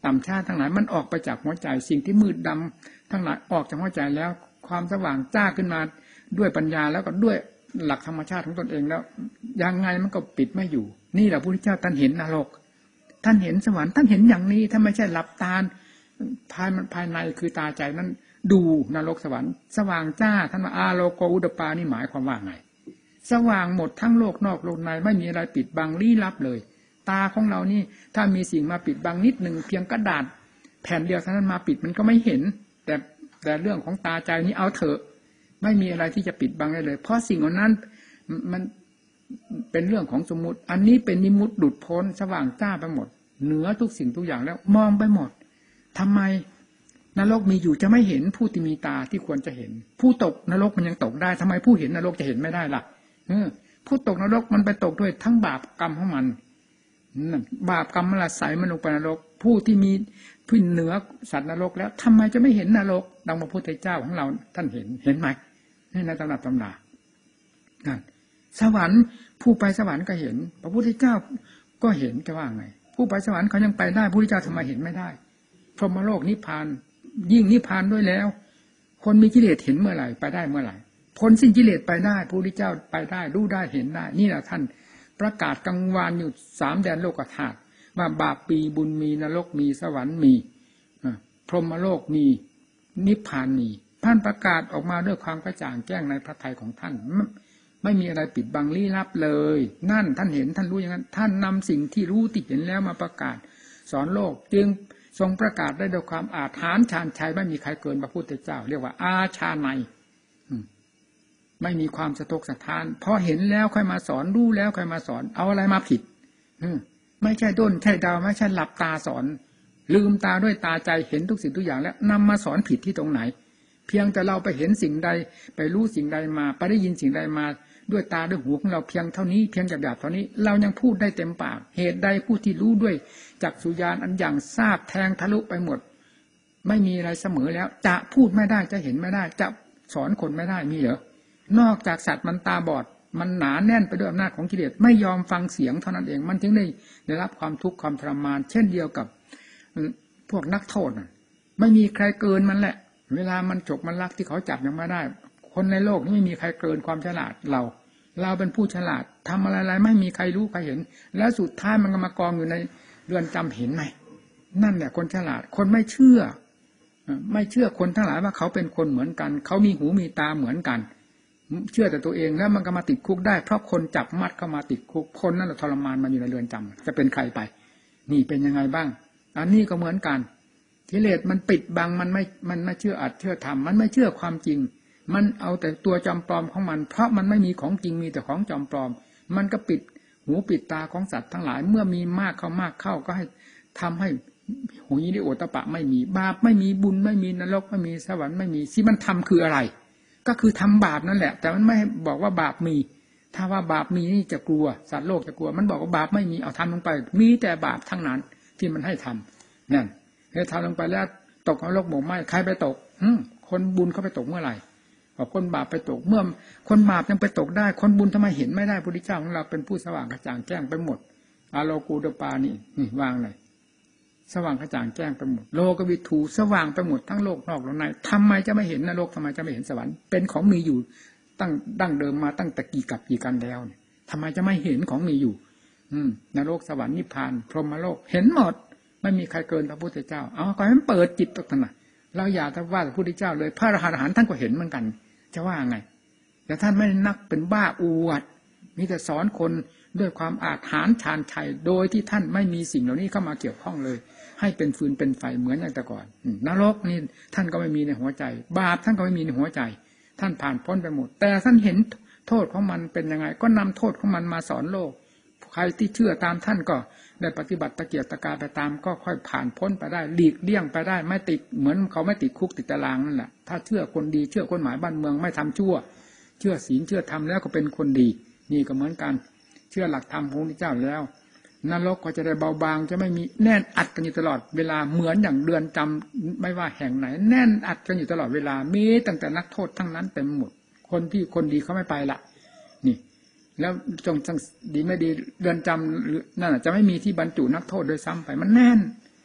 ต่ำช้าทั้งหลายมันออกไปจากหัวใจสิ่งที่มืดดำทั้งหลายออกจากหัวใจแล้วความสว่างจ้าขึ้นมาด้วยปัญญาแล้วก็ด้วยหลักธรรมชาติของตนเองแล้วยังไงมันก็ปิดไม่อยู่นี่แหละพระพุทธเจ้าท่านเห็นนรกท่านเห็นสวรรค์ท่านเห็นอย่างนี้ถ้าไม่ใช่หลับตาภายในคือตาใจนั้นดูนรกสวรรค์สว่างจ้าท่านว่าอาโลโกอุตปานี่หมายความว่าไงสว่างหมดทั้งโลกนอกโลกในไม่มีอะไรปิดบังลี้ลับเลยตาของเรานี่ถ้ามีสิ่งมาปิดบังนิดหนึ่งเพียงกระดาษแผ่นเดียวเท่านั้นมาปิดมันก็ไม่เห็นแต่เรื่องของตาใจนี้เอาเถอะไม่มีอะไรที่จะปิดบังได้เลยเพราะสิ่งเหล่านั้นมันเป็นเรื่องของสมมุติอันนี้เป็นนิมุติดุจพ้นสว่างจ้าไปหมดเหนือทุกสิ่งทุกอย่างแล้วมองไปหมดทำไมนรกมีอยู่จะไม่เห็นผู้ที่มีตาที่ควรจะเห็นผู้ตกนรกมันยังตกได้ทำไมผู้เห็นนรกจะเห็นไม่ได้ล่ะผู้ตกนรกมันไปตกด้วยทั้งบาปกรรมของมันบาปกรรมมันละใสมันลงไปนรกผู้ที่มีพื้นเหนือสัตว์นรกแล้วทำไมจะไม่เห็นนรกดังพระพุทธเจ้าของเราท่านเห็นไหมนี่ในตำรานั่นสวรรค์ผู้ไปสวรรค์ก็เห็นพระพุทธเจ้าก็เห็นจะว่าไงผู้ไปสวรรค์เขายังไปได้พระพุทธเจ้าทำไมเห็นไม่ได้พรหมโลกนิพพานยิ่งนิพพานด้วยแล้วคนมีกิเลสเห็นเมื่อไหร่ไปได้เมื่อไหร่พ้นสิ้นกิเลสไปได้พระพุทธเจ้าไปได้รู้ได้เห็นได้นี่แหละท่านประกาศกังวานอยู่3แดนโลกธาตุว่าบาปมีบุญมีนรกมีสวรรค์มีพรหมโลกมีนิพพานมีท่านประกาศออกมาด้วยความกระจ่างแจ้งในพระทัยของท่านไม่มีอะไรปิดบังลี้ลับเลยนั่นท่านเห็นท่านรู้อย่างนั้นท่านนำสิ่งที่รู้ที่เห็นแล้วมาประกาศสอนโลกจึงทรงประกาศได้ด้วยความอาถรรพ์ชาญชัยไม่มีใครเกินพระพุทธเจ้าเรียกว่าอาชาในไม่มีความสะทกสะท้านพอเห็นแล้วค่อยมาสอนรู้แล้วค่อยมาสอนเอาอะไรมาผิดไม่ใช่ด้นใช่ดาวไม่ใช่หลับตาสอนลืมตาด้วยตาใจเห็นทุกสิ่งทุกอย่างแล้วนำมาสอนผิดที่ตรงไหนเพียงแต่เราไปเห็นสิ่งใดไปรู้สิ่งใดมาไปได้ยินสิ่งใดมาด้วยตาด้วยหูของเราเพียงเท่านี้เพียงหยาบๆเท่านี้เรายังพูดได้เต็มปากเหตุใดผู้ที่รู้ด้วยจักษุญาณอันอย่างทราบแทงทะลุไปหมดไม่มีอะไรเสมอแล้วจะพูดไม่ได้จะเห็นไม่ได้จะสอนคนไม่ได้มีเหรอนอกจากสัตว์มันตาบอดมันหนาแน่นไปด้วยอำนาจของกิเลสไม่ยอมฟังเสียงเท่านั้นเองมันจึงได้รับความทุกข์ความทรมานเช่นเดียวกับพวกนักโทษไม่มีใครเกินมันแหละเวลามันฉกมันลักที่เขาจับยังไม่ได้คนในโลกนี้ไม่มีใครเกินความฉลาดเราเป็นผู้ฉลาดทำอะไรไม่มีใครรู้ใครเห็นแล้วสุดท้ายมันก็มากองอยู่ในเรือนจำเห็นไหมนั่นแหละคนฉลาดคนไม่เชื่อคนทั้งหลายว่าเขาเป็นคนเหมือนกันเขามีหูมีตาเหมือนกันเชื่อแต่ตัวเองแล้วมันก็มาติดคุกได้เพราะคนจับมัดเข้ามาติดคุกคนนั่นแหละทรมานมันอยู่ในเรือนจำจะเป็นใครไปนี่เป็นยังไงบ้างอันนี้ก็เหมือนกันกิเลสมันปิดบังมันไม่เชื่ออัดเชื่อทำมันไม่เชื่อความจริงมันเอาแต่ตัวจอมปลอมของมันเพราะมันไม่มีของจริงมีแต่ของจอมปลอมมันก็ปิดหูปิดตาของสัตว์ทั้งหลายเมื่อมีมากเข้าก็ให้ทำให้หูยิริโอตปะไม่มีบาปไม่มีบุญไม่มีนรกไม่มีสวรรค์ไม่มีที่มันทำคืออะไรก็คือทำบาปนั่นแหละแต่มันไม่บอกว่าบาปมีถ้าว่าบาปมีนี่จะกลัวสัตว์โลกจะกลัวมันบอกว่าบาปไม่มีเอาทำลงไปมีแต่บาปทั้งนั้นที่มันให้ทำนั่นให้ทำลงไปแล้วตกนรกหมกไหมใครไปตกคนบุญเขาไปตกเมื่อไหร่คนบาปไปตกเมื่อคนบาปยังไปตกได้คนบุญทำไมเห็นไม่ได้พระพุทธเจ้าของเราเป็นผู้สว่างกระจ่างแจ้งไปหมดอาโลกูตปานี่วางเลยสว่างกระจ่างแจ้งไปหมดโลกวิถูสว่างไปหมดทั้งโลกนอกโลกในทำไมจะไม่เห็นนรกทำไมจะไม่เห็นสวรรค์เป็นของมีอยู่ตั้งดั้งเดิมมาตั้งแต่กี่กับกี่กันแล้วเนี่ยทำไมจะไม่เห็นของมีอยู่นรกสวรรค์นิพพานพรหมโลกเห็นหมดไม่มีใครเกินพระพุทธเจ้าเอาก็ให้มันเปิดจิตตรงนั้นเราอย่าจะว่าพระพุทธเจ้าเลยพระอรหันต์ท่านก็เห็นเหมือนกันจะว่าไงแต่ท่านไม่นักเป็นบ้าอวดมีแต่สอนคนด้วยความอาถรรพ์ชาญชัยโดยที่ท่านไม่มีสิ่งเหล่านี้เข้ามาเกี่ยวข้องเลยให้เป็นฟืนเป็นไฟเหมือนอย่างแต่ก่อนนรกนี่ท่านก็ไม่มีในหัวใจบาปท่านก็ไม่มีในหัวใจท่านผ่านพ้นไปหมดแต่ท่านเห็นโทษของมันเป็นยังไงก็นำโทษของมันมาสอนโลกใครที่เชื่อตามท่านก็ได้ปฏิบัติตะเกียกตะกายไปตามก็ค่อยผ่านพ้นไปได้หลีกเลี่ยงไปได้ไม่ติดเหมือนเขาไม่ติดคุกติดตารางนั่นแหละถ้าเชื่อคนดีเชื่อกฎหมายบ้านเมืองไม่ทำชั่วเชื่อศีลเชื่อธรรมแล้วก็เป็นคนดีนี่ก็เหมือนกันเชื่อหลักธรรมของพระเจ้าแล้วนรกก็จะได้เบาบางจะไม่มีแน่นอัดกันอยู่ตลอดเวลาเหมือนอย่างเรือนจำไม่ว่าแห่งไหนแน่นอัดกันอยู่ตลอดเวลามีตั้งแต่นักโทษทั้งนั้นเต็มหมดคนที่คนดีเขาไม่ไปละนี่แล้วจงดีไม่ดีเรือนจำนั่นจะไม่มีที่บรรจุนักโทษโดยซ้ำไปมันแน่น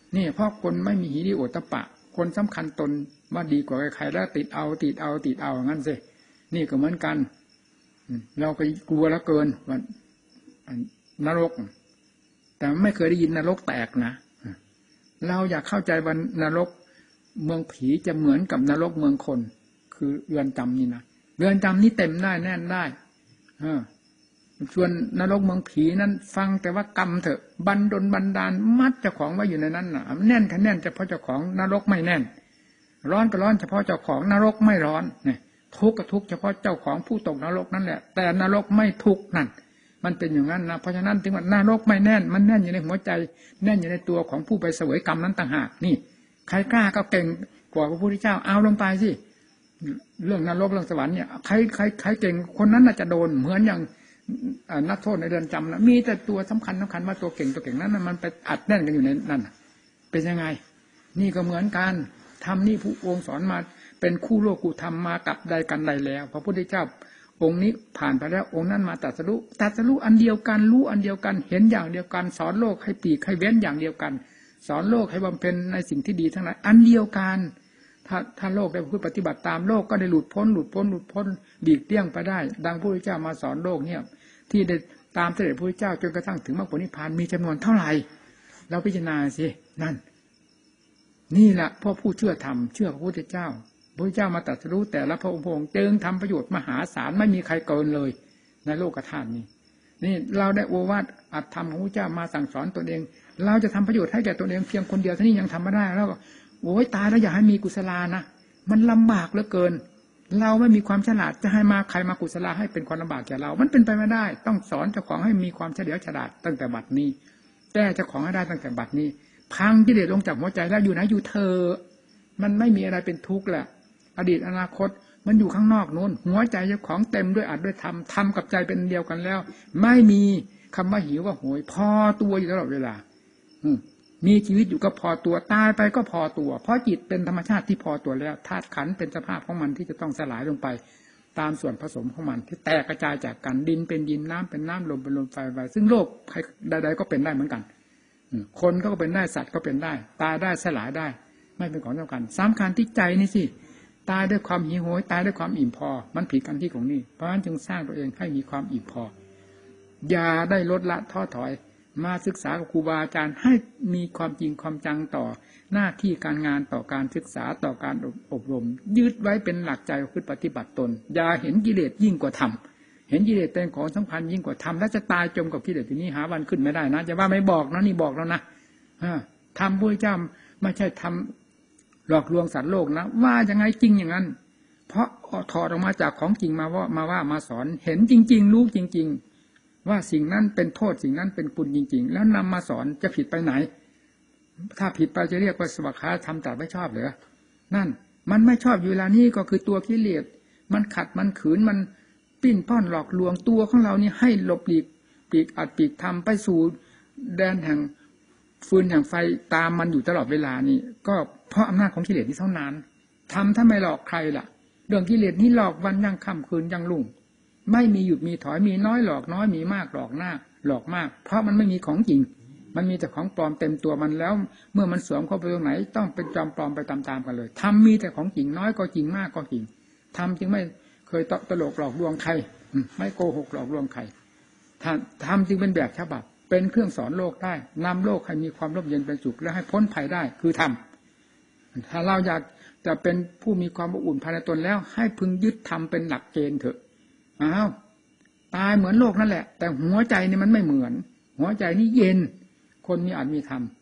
นี่เพราะคนไม่มีหิริโอตตัปปะคนสำคัญตนว่าดีกว่าใครๆแล้วติดเอางั้นสินี่ก็เหมือนกันเราก็กลัวแล้วเกินว่านรกแต่ไม่เคยได้ยินนรกแตกนะเราอยากเข้าใจว่านรกเมืองผีจะเหมือนกับนรกเมืองคนคือเรือนจำนี่นะเรือนจำนี่เต็มได้แน่นได้ส่วนนรกเมืองผีนั้นฟังแต่ว่ากรรมเถอะบันดาลมัดเจ้าของไว้อยู่ในนั้นน่ะแน่นแค่แน่นเฉพาะเจ้าของนรกไม่แน่นร้อนก็ร้อนเฉพาะเจ้าของนรกไม่ร้อนเนี่ยทุกข์ก็ทุกข์เฉพาะเจ้าของผู้ตกนรกนั่นแหละแต่นรกไม่ทุกข์นั่นมันเป็นอย่างนั้นนะเพราะฉะนั้นถึงว่านรกไม่แน่นมันแน่นอยู่ในหัวใจแน่นอยู่ในตัวของผู้ไปเสวยกรรมนั้นต่างหากนี่ใครกล้าก็เก่งกว่าพระพุทธเจ้าเอาลงไปสิเรื่องนรกเรื่องสวรรค์เนี่ยใครเก่งคนนั้นน่ะจะโดนเหมือนอย่างนักโทษในเรือนจำนะมีแต่ตัวสำคัญว่าตัวเก่งนั้นมันไปอัดแน่นกันอยู่ในนั้นเป็นยังไงนี่ก็เหมือนกันทำนี่ผู้องค์สอนมาเป็นคู่โลกคู่ธรรมมากับใดกันใดแล้วพระพุทธเจ้าองค์นี้ผ่านไปแล้วองค์นั้นมาตรัสรู้อันเดียวกันรู้อันเดียวกันเห็นอย่างเดียวกันสอนโลกให้ปีกให้เว้นอย่างเดียวกันสอนโลกให้บำเพ็ญในสิ่งที่ดีทั้งหลายอันเดียวกันถ้าโลกได้ปฏิบัติตามโลกก็ได้หลุดพ้นบีกเลี่ยงไปได้ดังพระพุทธเจ้ามาสอนโลกเนี่ยที่ได้ตามเสด็จพระพุทธเจ้าจนกระทั่งถึงมรรคผลนิพพานมีจำนวนเท่าไหร่เราพิจารณาสินั่นนี่แหละพ่อผู้เชื่อธรรมเชื่อพระพุทธเจ้าพระพุทธเจ้ามาตรัสรู้แต่ละพระองค์จึงทำประโยชน์มหาศาลไม่มีใครเกินเลยในโลกธาตุนี้นี่เราได้โอวาทอัตธรรมของพระพุทธเจ้ามาสั่งสอนตนเองเราจะทำประโยชน์ให้แก่ตนเองเพียงคนเดียวเท่านี้ยังทำไม่ได้แล้วก็โอ้ยตายแล้วอย่าให้มีกุศลานะมันลำบากเหลือเกินเราไม่มีความฉลาดจะให้มาใครมากุศลาให้เป็นความลำบากแก่เรามันเป็นไปไม่ได้ต้องสอนเจ้าของให้มีความเฉลียวฉลาดตั้งแต่บัดนี้แก้เจ้าของให้ได้ตั้งแต่บัดนี้พังกิเลสลงจากหัวใจแล้วอยู่ไหนอยู่เธอมันไม่มีอะไรเป็นทุกข์แหละอดีตอนาคตมันอยู่ข้างนอกโน้นหัวใจเจ้าของเต็มด้วยอัดด้วยธรรมกับใจเป็นเดียวกันแล้วไม่มีคำว่าหิวว่าโหยพอตัวอยู่ตลอดเวลามีชีวิตอยู่ก็พอตัวตายไปก็พอตัวเพราะจิตเป็นธรรมชาติที่พอตัวแล้วธาตุขันธ์เป็นสภาพของมันที่จะต้องสลายลงไปตามส่วนผสมของมันที่แตกกระจายจากกันดินเป็นดินน้ำเป็นน้ำลมเป็นลมไฟไฟซึ่งโลกใดๆก็เป็นได้เหมือนกันคนก็เป็นได้สัตว์ก็เป็นได้ตายได้สลายได้ไม่เป็นของสำคัญสำคัญที่ใจนี่สิตายด้วยความหิวโหยตายด้วยความอิ่มพอมันผิดกันที่ของนี่เพราะฉะนั้นจึงสร้างตัวเองให้มีความอิ่มพออย่าได้ลดละท้อถอยมาศึกษากับครูบาอาจารย์ให้มีความจริงความจังต่อหน้าที่การงานต่อการศึกษาต่อการอบรมยึดไว้เป็นหลักใจคือปฏิบัติตนอย่าเห็นกิเลสยิ่งกว่าธรรมเห็นกิเลสเป็นของสำคัญยิ่งกว่าธรรมแล้วจะตายจมกับกิเลสทีนี้หาวันขึ้นไม่ได้นะจะว่าไม่บอกนะนี่บอกแล้วนะธรรมพระเจ้าไม่ใช่ทำหลอกลวงสัตว์โลกนะว่ายังไงจริงอย่างนั้นเพราะถอดออกมาจากของจริงมาสอนเห็นจริงๆรู้จริงๆว่าสิ่งนั้นเป็นโทษสิ่งนั้นเป็นคุณจริงๆแล้วนำมาสอนจะผิดไปไหนถ้าผิดไปจะเรียกว่าสวัสดิ์ธรรมแต่ไม่ชอบเหรอนั่นมันไม่ชอบอยู่เวลานี้ก็คือตัวกิเลสมันขัดมันขืนมันปิ้นป้อนหลอกลวงตัวของเรานี่ให้หลบหลีกปีกอัดปีกทำไปสู่แดนแห่งฟืนแห่งไฟตามมันอยู่ตลอดเวลานี่ก็เพราะอำนาจของกิเลสนี้เท่านั้นทำถ้าไม่หลอกใครล่ะเรื่องกิเลสนี้หลอกวันยังค่ำคืนยังรุ่งไม่มีหยุดมีถอยมีน้อยหลอกน้อยมีมากหลอกมากเพราะมันไม่มีของจริงมันมีแต่ของปลอมเต็มตัวมันแล้วเมื่อมันสวมเข้าไปตรงไหนต้องเป็นจอมปลอมไปตามๆกันเลยทำมีแต่ของจริงน้อยก็จริงมากก็จริงทำจึงไม่เคยตลกหลอกลวงใครไม่โกหกหลอกลวงใครทำจึงเป็นแบบฉบับเป็นเครื่องสอนโลกได้นำโลกให้มีความร่มเย็นเป็นสุขและให้พ้นภัยได้คือธรรมถ้าเราอยากจะเป็นผู้มีความอบอุ่นภายในตนแล้วให้พึงยึดธรรมเป็นหลักเกณฑ์เถอะตายเหมือนโลกนั่นแหละแต่หัวใจนี่มันไม่เหมือนหัวใจนี่เย็นคนมีอาจมีธรรม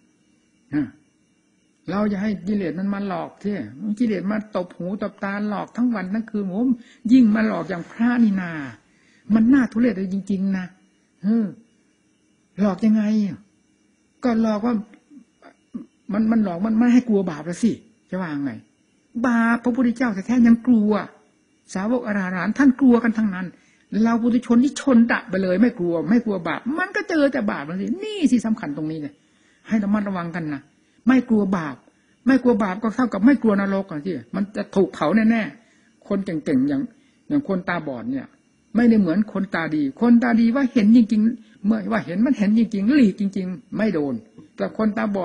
เราจะให้กิเลสมันมาหลอกที่กิเลสมาตบหูตบตาหลอกทั้งวันทั้งคืนผมยิ่งมาหลอกอย่างพระนี่นามันน่าทุเรศเลยจริงๆนะหลอกยังไงก็หลอกว่ามันหลอกมันไม่ให้กลัวบาปแล้วสิจะว่าไงบาปพระพุทธเจ้าแท้ๆยังกลัวสาวกอรหันต์ท่านกลัวกันทั้งนั้นเราปุถุชนที่ชนดะไปเลยไม่กลัวบาปมันก็เจอแต่บาปแล้วสินี่สิสำคัญตรงนี้เลยให้ระมัดระวังกันนะไม่กลัวบาปก็เท่ากับไม่กลัวนรกสิมันจะถูกเผาแน่ๆคนเก่งๆอย่างคนตาบอดเนี่ยไม่ได้เหมือนคนตาดีคนตาดีว่าเห็นจริงๆเมื่อว่าเห็นมันเห็นจริงๆหลีกจริงๆไม่โดนแต่คนตาบอด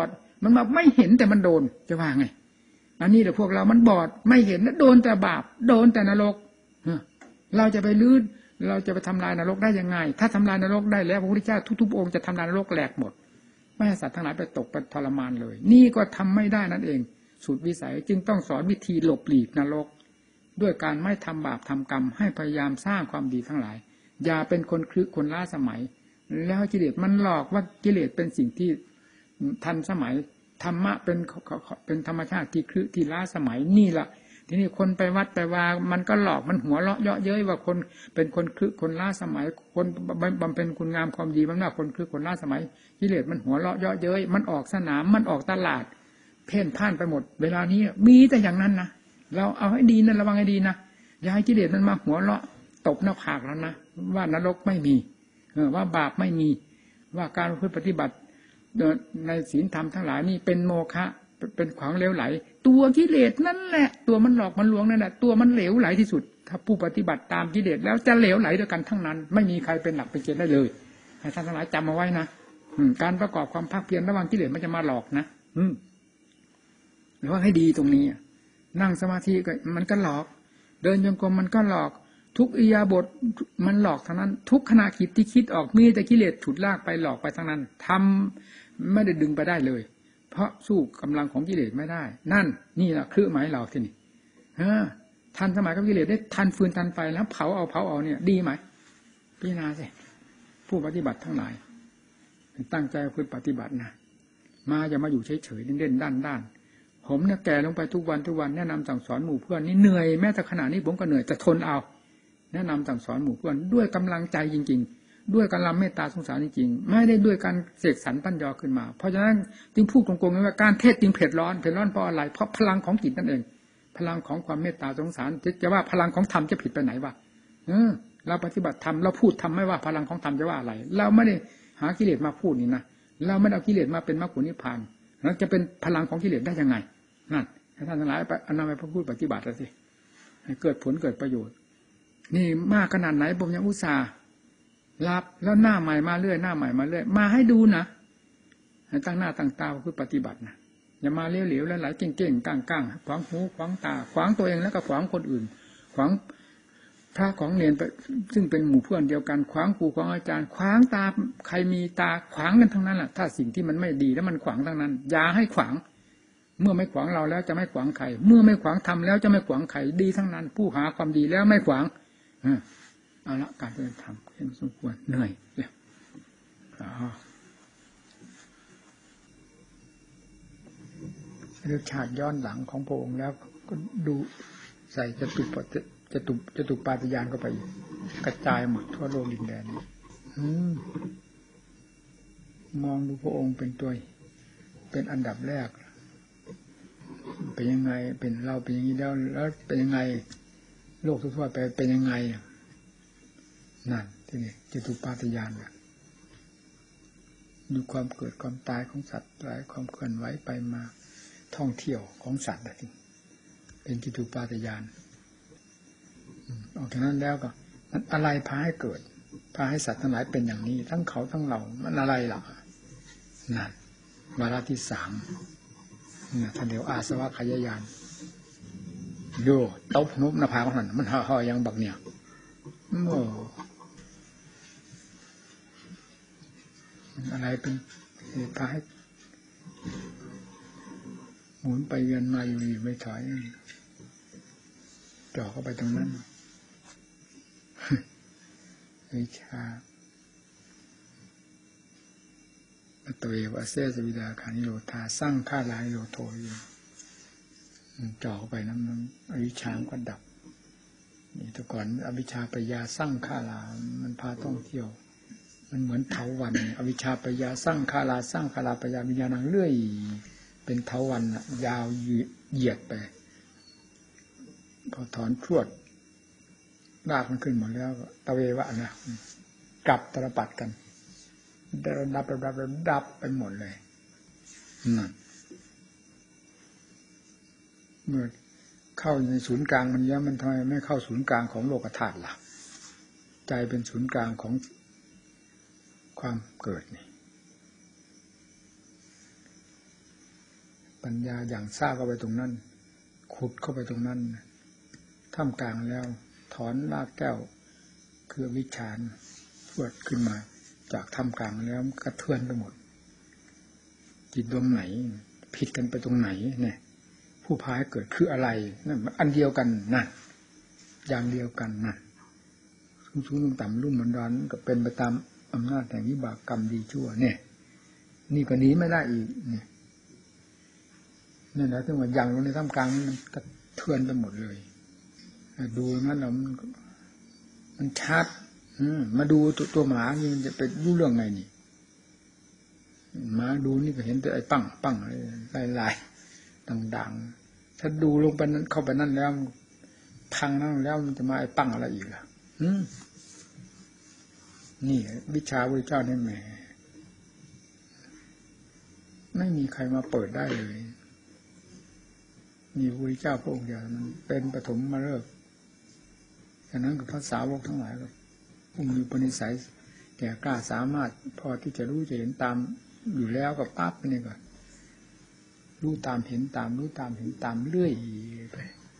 มันแบบไม่เห็นแต่มันโดนจะว่าไงอันนี้เดี๋ยวพวกเรามันบอดไม่เห็นแล้วโดนแต่บาปโดนแต่นรกเราจะไปลื้อเราจะไปทำลายนรกได้ยังไงถ้าทำลายนรกได้แล้วพระพุทธเจ้าทุกๆองค์จะทำลายนรกแหลกหมดไม่ให้สัตว์ทั้งหลายไปตกไปทรมานเลยนี่ก็ทำไม่ได้นั่นเองสุดวิสัยจึงต้องสอนวิธีหลบหลีกนรกด้วยการไม่ทำบาปทำกรรมให้พยายามสร้างความดีทั้งหลายอย่าเป็นคนคลึกคนล้าสมัยแล้วกิเลสมันหลอกว่ากิเลสเป็นสิ่งที่ทันสมัยธรรมะเป็นธรรมชาติที่คลึกที่ล้าสมัยนี่แหละทีนี้คนไปวัดไปวามันก็หลอกมันหัวเราะเยาะเย้ยว่าคนเป็นคนคลึกคนล้าสมัยคนบำเพ็ญคุณงามความดีมันว่าคนคลึกคนล้าสมัยกิเลสมันหัวเราะเยาะเย้ยมันออกสนามมันออกตลาดเพ่นพ่านไปหมดเวลานี้มีแต่อย่างนั้นนะเราเอาให้ดีนะระวังให้ดีนะอย่าให้กิเลสมันมาหัวเราะตบหน้าผากแล้วนะว่านรกไม่มีว่าบาปไม่มีว่าการปฏิบัติในศีลธรรมทั้งหลายนี่เป็นโมฆะเป็นขวางเหลวไหลตัวกิเลสนั่นแหละตัวมันหลอกมันลวงนั่นแหละตัวมันเหลวไหลที่สุดถ้าผู้ปฏิบัติตามกิเลสแล้วจะเหลวไหลด้วยกันทั้งนั้นไม่มีใครเป็นหลักเป็นเกณฑ์ได้เลยให้ท่านทั้งหลายจำเอาไว้นะการประกอบความภาคเพียรระหว่างกิเลสมันจะมาหลอกนะหรือว่าให้ดีตรงนี้นั่งสมาธิก็มันก็หลอกเดินจงกรมมันก็หลอกทุกอิริยาบถมันหลอกทั้งนั้นทุกขณะคิดที่คิดออกมีแต่กิเลสฉุดลากไปหลอกไปทั้งนั้นทำไม่ได้ดึงไปได้เลยเพราะสู้กำลังของกิเลสไม่ได้นั่นนี่แหละคือหมายเราที่นี่ทันสมัยกับกิเลสได้ทันฟืนทันไฟแล้วเผาเอาเนี่ยดีไหมพิจารณาสิผู้ปฏิบัติทั้งหลายตั้งใจเพื่อปฏิบัตินะมาอย่ามาอยู่เฉยๆเด่นๆด้านผมเนี่ยแก่ลงไปทุกวันแนะนำสั่งสอนหมู่เพื่อนนี่เหนื่อยแม้แต่ขณะนี้ผมก็เหนื่อยจะทนเอาแนะนำสั่งสอนหมู่เพื่อนด้วยกำลังใจจริงๆด้วยการละเมตตาสงสารจริงๆไม่ได้ด้วยการเสกสรรปั้นยอขึ้นมาเพราะฉะนั้นจึงพูดตรงๆว่าการเทศจึงเผ็ดร้อนเพราะอะไรเพราะพลังของจิตนั่นเองพลังของความเมตตาสงสารจะว่าพลังของธรรมจะผิดไปไหนวะเราปฏิบัติธรรมเราพูดธรรมไม่ว่าพลังของธรรมจะว่าอะไรเราไม่ได้หากิเลสมาพูดนี่นะเราไม่ได้เอากิเลสมาเป็นมรรคผลนิพพานแล้วจะเป็นพลังของกิเลสได้ยังไงนั่นท่านทั้งหลายไปนำไปพูดปฏิบัติแล้วสิให้เกิดผลเกิดประโยชน์นี่มากขนาดไหนผมยังอุตส่าห์รับแล้วหน้าใหม่มาเรื่อยมาให้ดูนะให้ตั้งหน้าตั้งตาเพื่อปฏิบัตินะอย่ามาเหลวๆแล้วไหลเก่งๆก้างๆขวางหูขวางตาขวางตัวเองแล้วก็ขวางคนอื่นขวางพระของเนรซึ่งเป็นหมู่เพื่อนเดียวกันขวางครูขวางอาจารย์ขวางตาใครมีตาขวางกันทั้งนั้นแหละถ้าสิ่งที่มันไม่ดีแล้วมันขวางทั้งนั้นอย่าให้ขวางเมื่อไม่ขวางเราแล้วจะไม่ขวางใครเมื่อไม่ขวางทำแล้วจะไม่ขวางใครดีทั้งนั้นผู้หาความดีแล้วไม่ขวางเอาละการเดินทางเห็นสมควรเหนื่อยเลยเรื่องชาติย้อนหลังของพระองค์แล้วก็ดูใส่จตุปาฏยานเข้าไปกระจายหมดทั่วโลกดินแดนมองดูพระองค์เป็นตัวเป็นอันดับแรกเป็นยังไงเป็นเราเป็นอย่างนี้แล้วเป็นยังไงโลกทั่วไปเป็นยังไงนั่นที่นี่จตุปาฏยานดูความเกิดความตายของสัตว์หลายความเคลื่อนไหวไปมาท่องเที่ยวของสัตว์จริงเป็นจตุปาฏยานออกจากนั้นแล้วก็อะไรพาให้เกิดพาให้สัตว์ทั้งหลายเป็นอย่างนี้ทั้งเขาทั้งเรามันอะไรล่ะนั่นวาระที่3ท่านเดียวอาสวะขยายานโยตบนุบหน้าผากมันมันห่อยังบักเนี่ยโอ้อะไรเป็นพาให้หมุนไปเวียนมาอยู่ไม่ถอยจ่อเข้าไปตรงนั้นวิชาตัวเอวเสสวิดาคานิโรธาสร้างข้าลายโลโทอยู่จ่อเข้าไปนั้นอวิชชาก็ดับนี่แต่ก่อนอวิชชาปัญญาสร้างข้าลามันพาท่องเที่ยวมันเหมือนเถาวัลย์อวิชชาปัญญาสร้างข้าลาปัญญาวิญญาณังเลื่อยเป็นเถาวัลย์ยาวเหยียดไปพอถอนพรวดรากมันขึ้นหมดแล้วตะเววะนะกลับตระปัดกันดับไปหมดเลยนั่นเมื่อเข้าในศูนย์กลางมันเยอะมันทำไมไม่เข้าศูนย์กลางของโลกธาตุล่ะใจเป็นศูนย์กลางของความเกิดนี่ปัญญาอย่างซ่าเข้าไปตรงนั้นขุดเข้าไปตรงนั้นท่ามกลางแล้วถอนรากแก้วคือวิชาพวดขึ้นมาจากท่ามกลางแล้วกระเทือนไปหมดจิตดวงไหนผิดกันไปตรงไหนเนี่ยผู้พาให้เกิดคืออะไรนั่นอันเดียวกันนั่นอย่างเดียวกันนั่นสูงๆต่ำรุ่มมันดอนก็เป็นไปตามอำนาจแห่งวิบากกรรมดีชั่วเนี่ยนี่ก็หนีไม่ได้อีกเนี่ยนี่แหละถึงว่าอย่างลงในท่ามกลางมันกระเทือนไปหมดเลยดูงั้นแล้วมันชัดมาดูตัวหมานี่มันจะไปรู้เรื่องไงนี่มาดูนี่ก็เห็นแต่ไอ้ปั้งปั้งลายดังๆถ้าดูลงไปนั้นเข้าไปนั่นแล้วพังนั่นแล้วมันจะมาไอ้ปั้งอะไรอีกล่ะนี่วิชาพระเจ้าเนี่ยแหมไม่มีใครมาเปิดได้เลยมีพระเจ้าพระองค์เดียวมันเป็นปฐมฤกษ์ฉะนั้นกับพระสาวกทั้งหลายก็ผู้มีปณิสัยแก่กล้าสามารถพอที่จะรู้จะเห็นตามอยู่แล้วกับปั๊บนี่ก็รู้ตามเห็นตามรู้ตามเห็นตามเรื่อยไป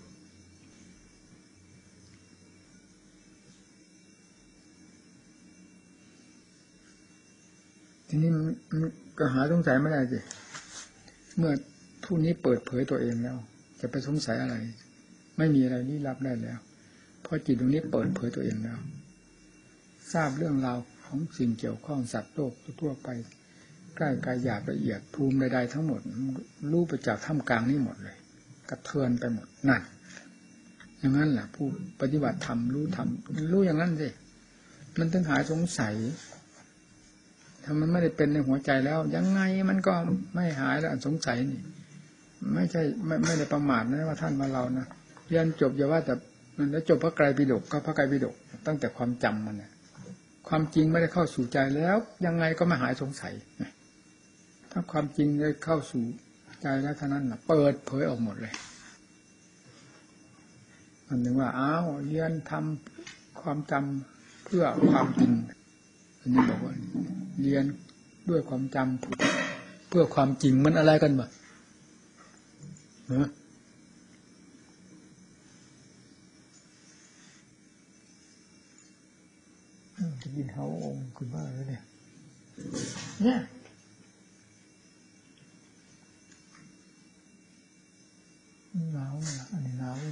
ทีนี้ก็หาสงสัยไม่ได้สิเมื่อผู้นี้เปิดเผยตัวเองแล้วจะไปสงสัยอะไรไม่มีอะไรลี้ลับได้แล้วเพราะจิตตรงนี้เปิดเผยตัวเองแล้วทราบเรื่องราวของสิ่งเกี่ยวข้องสัตว์โลกทั่วไปใกล้กายหยาบละเอียดภูมิใดๆทั้งหมดรู้ไปจากท่ามกลางนี้หมดเลยกระเทือนไปหมดนั่นอย่างนั้นแหละผู้ปฏิบัติธรรมรู้ธรรมรู้อย่างนั้นสิมันถึงหายสงสัยถ้ามันไม่ได้เป็นในหัวใจแล้วยังไงมันก็ไม่หายแล้วสงสัยนี่ไม่ใช่ไม่ได้ประมาทนะว่าท่านมาเรานะเรียนจบอย่าว่าแต่มันแล้วจบพระไตรปิฎกก็พระไตรปิฎกตั้งแต่ความจำมันเนี่ยความจริงไม่ได้เข้าสู่ใจแล้วยังไงก็ไม่หายสงสัยถ้าความจริงได้เข้าสู่ใจแล้วเท่านั้นนะเปิดเผยออกหมดเลยมันถึงว่าอ้าวเรียนทำความจำเพื่อความจริงอันนี้บอกว่าเรียนด้วยความจำเพื่อความจริงมันอะไรกันบ้างจะยินเขาองค์คุณว่าแล้วเนี่ยหนาวนะอันนี้หนาว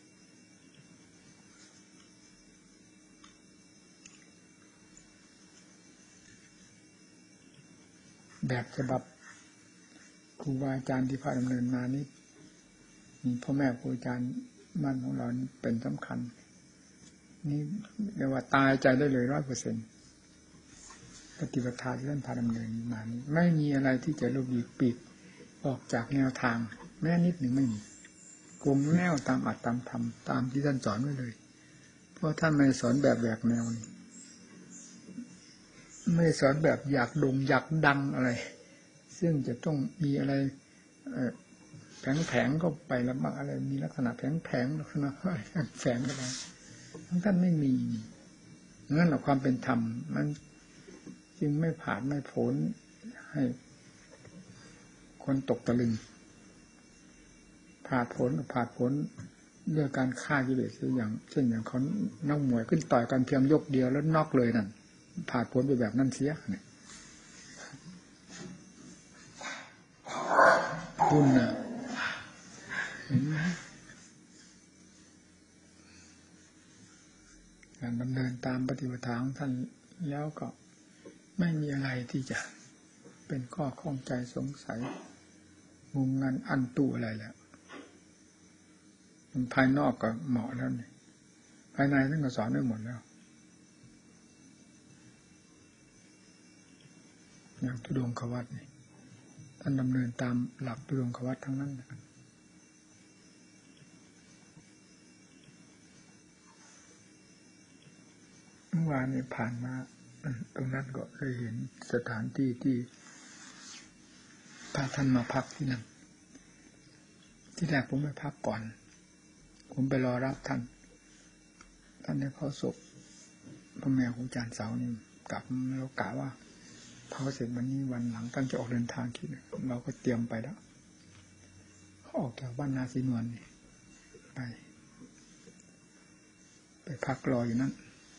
แบบฉบับครูบาอาจารย์ที่พาดำเนินมานี่มีพ่อแม่ครูอาจารย์บ้านของเราเป็นสำคัญนี่เรียกว่าตายใจได้เลย 100%ปฏิบัติธรรมที่ท่านพาดำเนินมานี้ไม่มีอะไรที่จะลุกลี้ปีกออกจากแนวทางแม้นิดหนึ่งไม่มีกลมแนวตามอัตตามธรรมตามที่ท่านสอนไว้เลยเพราะท่านไม่สอนแบบแหวกแนวนี่ไม่สอนแบบอยากโด่งอยากดังอะไรซึ่งจะต้องมีอะไรแผงๆก็ไปแล้วบางอะไรมีลักษณะแผงๆลักษณะแฝงกันไปท่านไม่มีงั้นหรอกความเป็นธรรมมันจึงไม่ผาดไม่โผลให้คนตกตะลึงผาดโผลด้วยการฆ่ากิเลสอย่างเช่นอย่างเขานักมวยขึ้นต่อยกันเพียงยกเดียวแล้วน็อกเลยนั่นผาดโผลไปแบบนั้นเสียเนี่ยคุณน่ะการดำเนินตามปฏิปทาของท่านแล้วก็ไม่มีอะไรที่จะเป็นข้อข้องใจสงสัยงงงันอันตู้อะไรแล้วภายนอกก็เหมาะแล้วนี่ภายในท่านก็สอนได้หมดแล้วอย่างทุดงควัตรนี่ท่านดำเนินตามหลักทุดงควัตรทั้งนั้นเมื่อวานนี้ผ่านมาตรงนั้นก็ได้เห็นสถานที่ที่พาท่านมาพักที่นั่นที่แรกผมไปพักก่อนผมไปรอรับท่านได้เข้าศพพระแม่ครูอาจารย์เสานี่กลับแล้วกะว่าพอเสร็จวันนี้วันหลังท่านจะออกเดินทางคิดเราก็เตรียมไปแล้วออกจากบ้านนาสีนวลไปพักรออยู่นั่น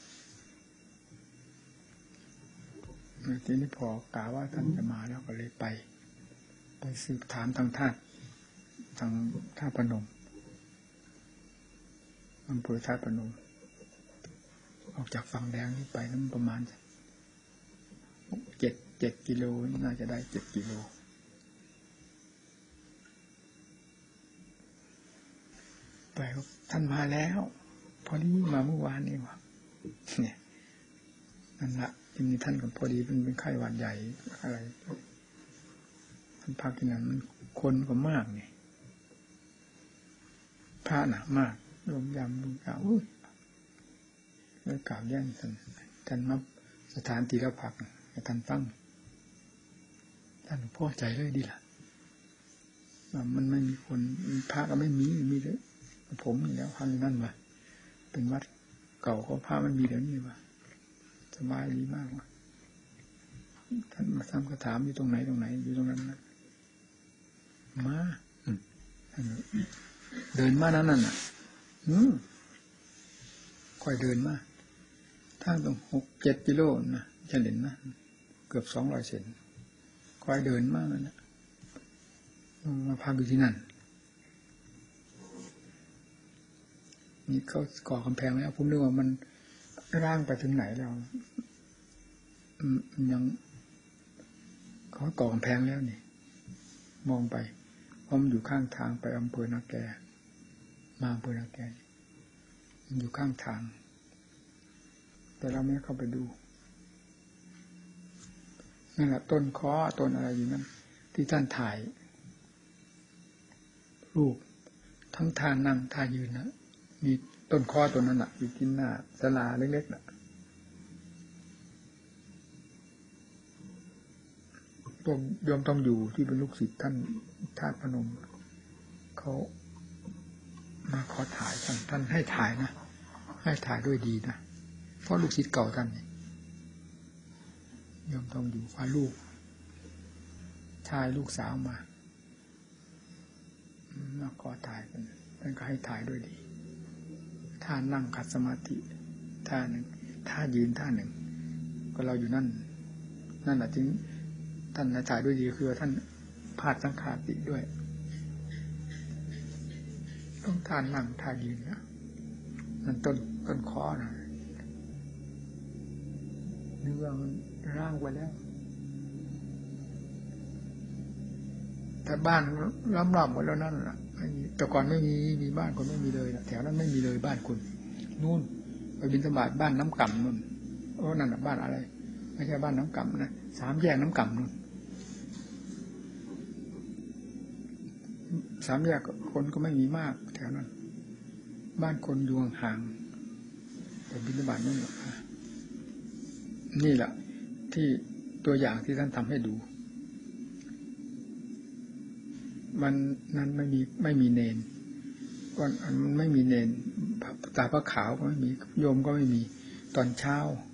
ทีนี้พอกล่าวว่าท่านจะมาแล้วก็เลยไปสืบถามทางท่าพนมอำเภอท่าพนมออกจากฝั่งแดงนี่ไปนั้นประมาณ7 กิโลน่าจะได้7 กิโลไปท่านมาแล้วพอดีมาเมื่อวานนี่ว่ะเนี่ยนั่นละทีนี้ท่านก็พอดีเป็นไข้หวัดใหญ่อะไรท่านพักที่นั่นมันคนก็มากนี่พระหนามากรวมยำรวมกล่าวแล้วกล่าวแย่งท่านนับสถานที่ละพักให้ท่านตั้งท่านพอใจเลยดีล่ะมันไม่มีคนพระก็ไม่มีเลยผมนี่แล้วพักนั่นมาเป็นวัดเก่าก็พระมันมีเดี๋ยวนี้ว่าสบายดีมากว่ะท่านมาทำคาถามอยู่ตรงไหนอยู่ตรงนั้นนะมาเดินมานั่นน่ะค่อยเดินมาทางตรง6-7 กิโลนะจะเห็นนะเกือบ200 เซนค่อยเดินมานั่นนะมาพักอยู่ที่นั่นนี่เขาก่อกำแพงแล้วผมนึกว่ามันร่างไปถึงไหนแล้วยังเขาก่อกำแพงแล้วนี่มองไปเพราะมันอยู่ข้างทางไปอำเภอนาแกมาอำเภอนาแกมันอยู่ข้างทางแต่เราไม่เข้าไปดูนั่นแหละต้นค้อต้นอะไรอยู่นั้นที่ท่านถ่ายรูปทั้งท่านั่งท่ายืนนะมีต้นค้อต้นนั้นน่ะอยู่ที่หน้าศาลาเล็กๆน่ะโยมต้องอยู่ที่เป็นลูกศิษย์ท่านธาตุพนมเขามาขอถ่ายท่านให้ถ่ายนะให้ถ่ายด้วยดีนะเพราะลูกศิษย์เก่าท่านนี่โยมต้องอยู่พาลูกชายลูกสาวมาขอถ่ายกันท่านก็ให้ถ่ายด้วยดีท่านั่งขัดสมาธิท่าหนึ่งท่ายืนท่าหนึ่งก็เราอยู่นั่นแหละจึงท่านถ่ายด้วยดีคือท่านพาดสังขาติด้วยต้องท่านั่งท่ายืนนะนั่นต้นคอนะเนื้อมันร่างไปแล้วแต่บ้านล้อมๆหมดแล้วนั่นแหละแต่ก่อนไม่มีบ้านคนไม่มีเลยแถวนั้นไม่มีเลยบ้านคนนู่นไปบิณฑบาตบ้านน้ำก่ำนู่นนั่นบ้านอะไรไม่ใช่บ้านน้ำก่ำนะ3 แยกน้ำก่ำนู่น3 แยกคนก็ไม่มีมากแถวนั้นบ้านคนอยู่ห่างไปบิณฑบาตนู่นนี่แหละที่ตัวอย่างที่ท่านทำให้ดูมันนั้นไม่มีเนนก่อนมันไม่มีเนนตาพระขาวก็ไม่มีโยมก็ไม่มีตอนเช้า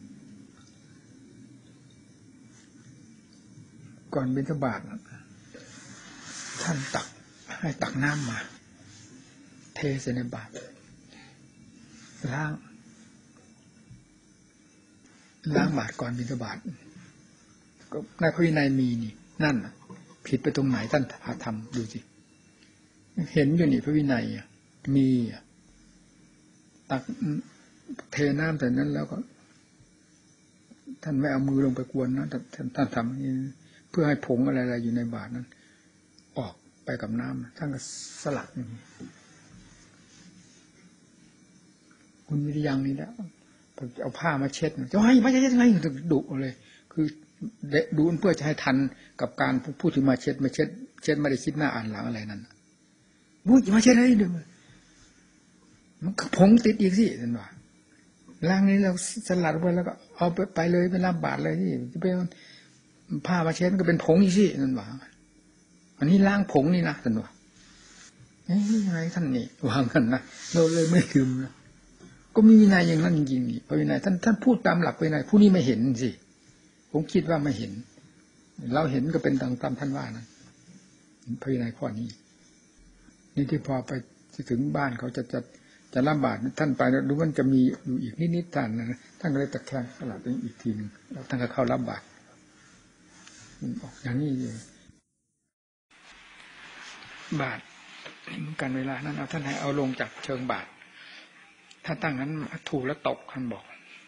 ก่อนบิณฑบาตท่านให้ตักน้ำมาเทใส่ในบาตรล้างบาตรก่อนบิณฑบาตก็ในพระวินัยมีนี่นั่นผิดไปตรงไหนท่านพาทำดูสิเห็นอยู่นี่พระวินัยมีตักเทน้ำแต่นั้นแล้วก็ท่านไม่เอามือลงไปกวนนะท่านทำนี่เพื่อให้ผงอะไรๆอยู่ในบาตรนั้นออกไปกับน้ำท่านก็สลัดอย่างนี้คุณวิริยังนี่แล้วเอาผ้ามาเช็ดจะให้ไม่ใช่ยังไงดุเลยคือดูเพื่อจะให้ทันกับการพูดถึงมาเช็ดไม่ได้คิดหน้าอ่านหลังอะไรนั่นมุ้ยมาเช็ดอะไรดึงมันผงติดอีกสินั่นว่าล้างนี้เราสลัดไปแล้วก็เอาไปเลยไปรับบาตรเลยที่จะเป็นผ้ามาเช็ดก็เป็นผงอีกสินั่นว่าอันนี้ล้างผงนี่นะนั่นว่ายังไงท่านนี่วางกันนะเราเลยไม่ลืมนะก็มีวินัยอย่างนั้นจริงๆนี่พระวินัยท่านพูดตามหลักวินัยผู้นี้ไม่เห็นสิผมคิดว่าไม่เห็นเราเห็นก็เป็นตามท่านว่านะพระวินัยข้อนี้นี่ที่พอไปถึงบ้านเขาจะลำบากท่านไปดูมันจะมีอยู่อีกนิดๆท่านนะท่านก็เลยตะแคงสลับไปอีกทีนึงแล้วท่านก็เข้าลำบากออกอย่างนี้เลยบาทเหมือนกันเวลานั้นเอาท่านให้เอาลงจากเชิงบาทถ้าตั้งนั้นถูกแล้วตกท่านบอก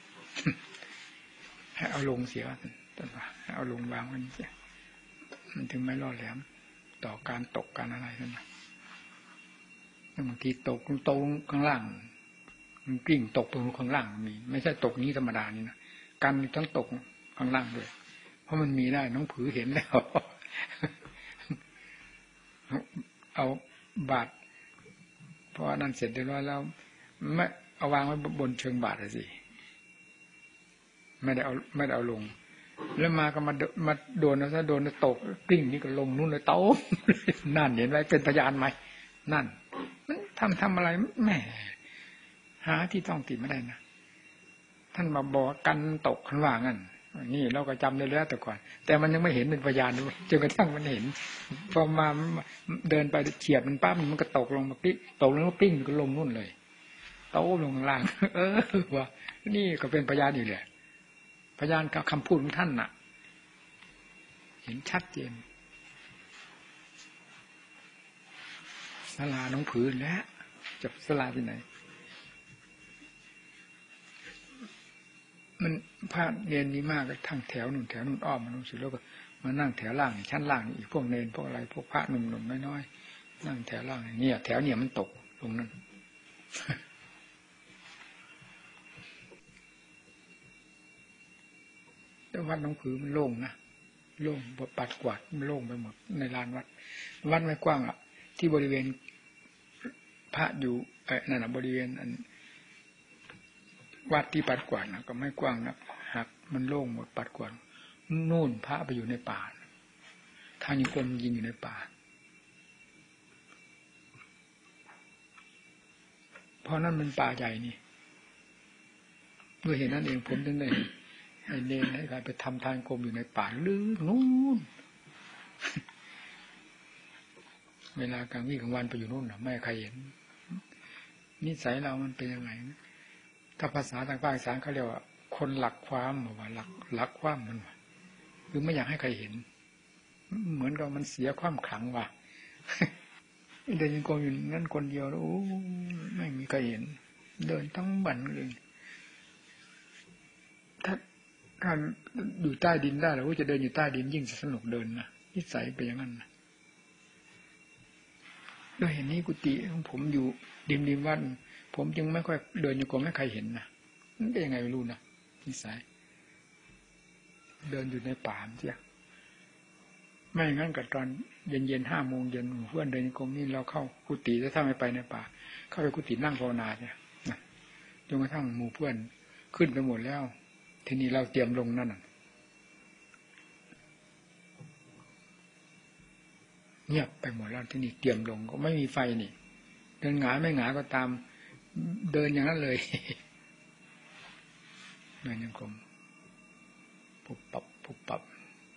ให้เอาลงเสียท่านว่าให้เอาลงวางไว้นี่เสียมันถึงไม่ล่อแหลมต่อการตกการอะไรนั่นนะบางทีตกข้างล่างมันกลิ้งตกตรงข้างล่างมีไม่ใช่ตกนี้ธรรมดานี่นะการมีทั้งตกข้างล่างด้วยเพราะมันมีได้น้องผือเห็นแล้วเอาบาทเพราะนั้นเสร็จเรียบร้อยแล้วไม่เอาวางไว้บนเชิงบาทเลยสิไม่ได้เอาลงแล้วมาก็มาโดนแล้วถ้าโดนตกกลิ้งนี่ก็ลงนู่นเลยโต๊ะนั่นเห็นไหมเป็นพยานไหมนั่นทำอะไรแหมหาที่ต้องติดไม่ได้นะท่านมาบอกกันตกขันว่างั้นนี่เราก็จำได้แล้วแต่ก่อนแต่มันยังไม่เห็นเป็นพยานจนกระทั่งมันเห็นพอมาเดินไปเฉียดมันปั๊บมันก็ตกลงมาปิ๊กตกลงมาปิ้งก็ลงนู่นเลยโต๊ะลงข้างล่างว่านี่ก็เป็นพยานอยู่แหละพยานกับคำพูดของท่านน่ะเห็นชัดเจนศาลาน้องผืนแล้วจะศาลาที่ไหนมันพระเนรมีมากก็ทั้งแถวหนึ่งอ้อมมาลงสุดแล้วก็มานั่งแถวล่างชั้นล่างอีกพวกเนรพวกอะไรพวกพระหนุ่มๆน้อยๆนั่งแถวล่างเนี่ยแถวเนี่ยมันตกลงนั้นแต่วัดน้องผือมันโล่งนะโล่งปัดกวาดมันโล่งไปหมดในลานวัดไม่กว้างอ่ะที่บริเวณพระอยู่นั่นน่ะบริเวณอันวัดที่ปัดกวาดนะก็ไม่กว้างนะหักมันโล่งหมดปัดกวาดนู่นพระไปอยู่ในป่าทางนิคมยิงอยู่ในป่าเพราะนั่นมันป่าใหญ่นี่ด้วยเหตุนั้นเองผมถึงได้ให้เนรให้ใครไปทำทานกรมอยู่ในป่าลึกนู่นเวลากลางวี่กลางวันไปอยู่นู่นนะไม่ใครเห็นนิสัยเรามันเป็นยังไงถ้าภาษาทางภาคอีสานเขาเรียกว่าคนหลักความบอกว่าหลักความมันคือไม่อยากให้ใครเห็นเหมือนกับมันเสียความขลังว่ะเดินยังกรมอยู่นั่นคนเดียวแล้วโอ้ไม่มีใครเห็นเดินทั้งวันเลยถ้าอยู่ใต้ดินได้เราก็จะเดินอยู่ใต้ดินยิ่งสนุกเดินนะนิสัยเป็นอย่างนั้นนะด้วยเห็นนี้กุฏิของผมอยู่ริมวัดผมจึงไม่ค่อยเดินอยู่กรมให้ใครเห็นนะมันเป็นยังไงไม่รู้นะนิสัยเดินอยู่ในป่าเสียไม่งั้นกับตอนเย็น5 โมงเย็นเพื่อนเดินกรมนี่เราเข้ากุฏิถ้าไม่ไปในป่าเข้าไปกุฏินั่งภาวนาเนี่ยจนกระทั่งหมู่เพื่อนขึ้นไปหมดแล้วทีนี้เราเตรียมลงนั่นเงียบไปหมดแล้วที่นี่เตรียมลงก็ไม่มีไฟนี่เดินหงายไม่หงายก็ตามเดินอย่างนั้นเลยเดินยังกรมปุบปับ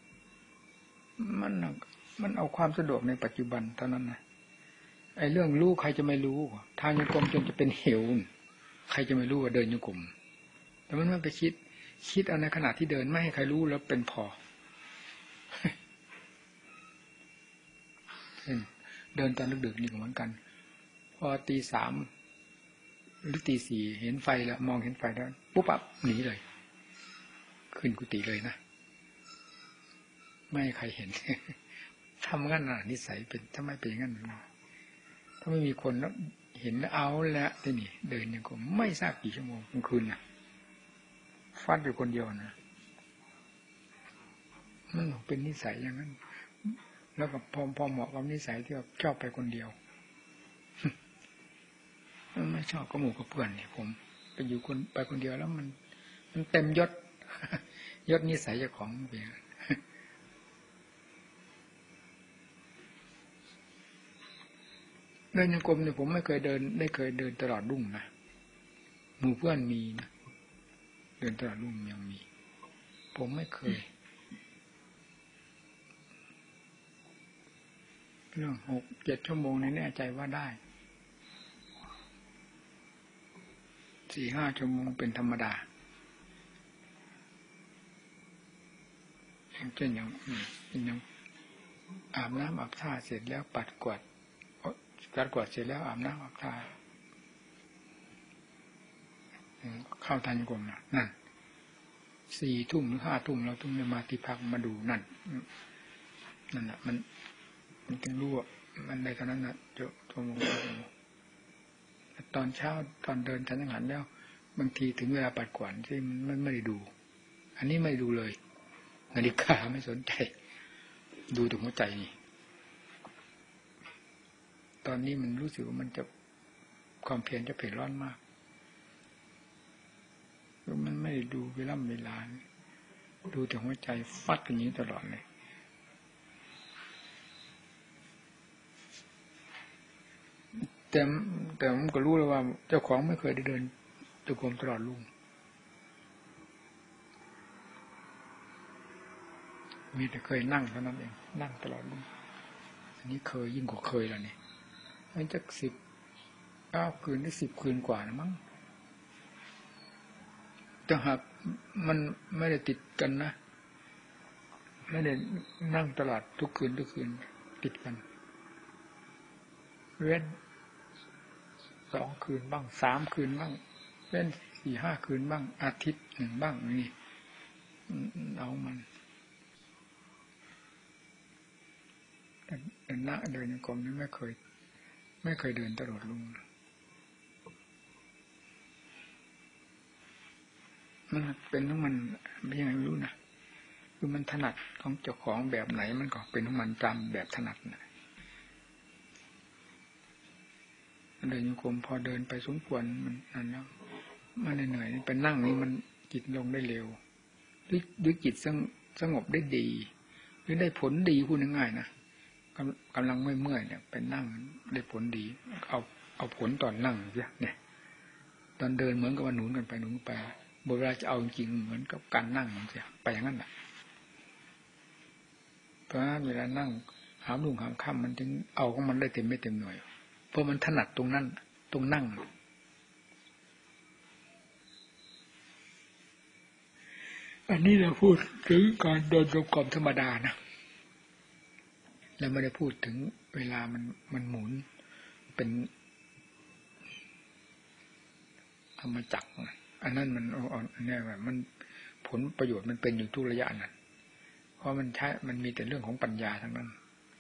มันเอาความสะดวกในปัจจุบันเท่านั้นนะไอ้เรื่องรู้ใครจะไม่รู้ทางยังกรมจนจะเป็นเหวใครจะไม่รู้ว่าเดินยังกรมแต่มันไม่ไปคิดเอาในขณะที่เดินไม่ให้ใครรู้แล้วเป็นพอเดินตอนดึกๆนี่เหมือนกันพอตี 3หรือตี 4เห็นไฟแล้วมองเห็นไฟแล้วปุ๊บปั๊บหนีเลยขึ้นกุฏิเลยนะไม่ให้ใครเห็นทำงั้นน่ะนิสัยเป็นถ้าไม่เป็นงั้นถ้าไม่มีคนแล้วเห็นแล้วเอาแล้วที่นี่เดินยังก็ไม่ทราบกี่ชั่วโมงกลางคืนน่ะฟัดอยู่คนเดียวนะมันเป็นนิสัยอย่างนั้นแล้วก็พอเหมาะกับนิสัยที่ชอบไปคนเดียวไม่ชอบก็หมู่กับเพื่อนเนี่ยผมไปอยู่ไปคนเดียวแล้วมันเต็มยศนิสัยเจ้าของเองเดินยังกรมเนี่ยผมไม่เคยเดินตลอดรุ่งนะหมู่เพื่อนมีนะเดินตลอดรุ่งยังมีผมไม่เคยเรื่อง6-7 ชั่วโมงนี่แน่ใจว่าได้4-5 ชั่วโมงเป็นธรรมดาเช่นอย่างอาบน้ำอาบท่าเสร็จแล้วปัดกวาดเสร็จแล้วอาบน้ำอาบท่าเข้าทันกลมนั่น4 ทุ่มหรือ 5 ทุ่มเราต้องมาที่พักมาดูนั่นน่ะมันถึงรู้ว่ามันได้เท่านั้นนะชั่วโมงตอนเช้าตอนเดินฉันยังหันแล้วบางทีถึงเวลาปัดกวาดที่มันไม่ได้ดูอันนี้ไม่ดูเลยนาฬิกาไม่สนใจดูถึงหัวใจนี่ตอนนี้มันรู้สึกว่ามันจะความเพียรจะเผ็ดร้อนมากมันไม่ได้ดูเวลาดูแต่หัวใจฟัดกันอย่างนี้ตลอดเลยแต่ผมก็รู้แล้วว่าเจ้าของไม่เคยได้เดินจงกรมตลอดรุ่งมีแต่เคยนั่งเท่านั้นเองนั่งตลอดรุ่งอันนี้เคยยิ่งกว่าเคยแล้วนี่มันจะ10-9 คืนหรือ10 คืนกว่านะมั้งแต่หากมันไม่ได้ติดกันนะไม่ได้นั่งตลอดทุกคืนติดกันเว้น2 คืนบ้าง3 คืนบ้างเว้น4-5 คืนบ้างอาทิตย์1บ้างนี่เอามันแต่ณเดินกรมนี่ไม่เคยเดินตลอดลุงมันเป็นของมันไม่ยังรู้นะคือมันถนัดของเจ้าของแบบไหนมันก็เป็นของมันตามแบบถนัดนะเดินโยกมพอเดินไปสมควรมันนั่นแล้วมันเหนื่อยไปนั่งนี่มันจิตลงได้เร็วหรือจิตสงบได้ดีหรือได้ผลดีพูดง่ายๆนะกำลังไม่เมื่อยเนี่ยไปนั่งได้ผลดีเอาผลตอนนั่งเนี่ยตอนเดินเหมือนกับว่าหนุนกันไปเวลาจะเอาจริงเหมือนกับการนั่งมันจะไปอย่างนั้นแหละเพราะเวลานั่งหามรุ่งหามค่ำมันจึงเอาของมันได้เต็มไม่เต็มหน่วยเพราะมันถนัดตรงนั้นตรงนั่งอันนี้เราพูดถึงการเดินจงกรมธรรมดานะแล้วไม่ได้พูดถึงเวลามันหมุนเป็นธรรมจักรอันนั้นมันเนี่ยแบบมันผลประโยชน์มันเป็นอยู่ทุกระยะนั้นเพราะมันมีแต่เรื่องของปัญญาทั้งนั้น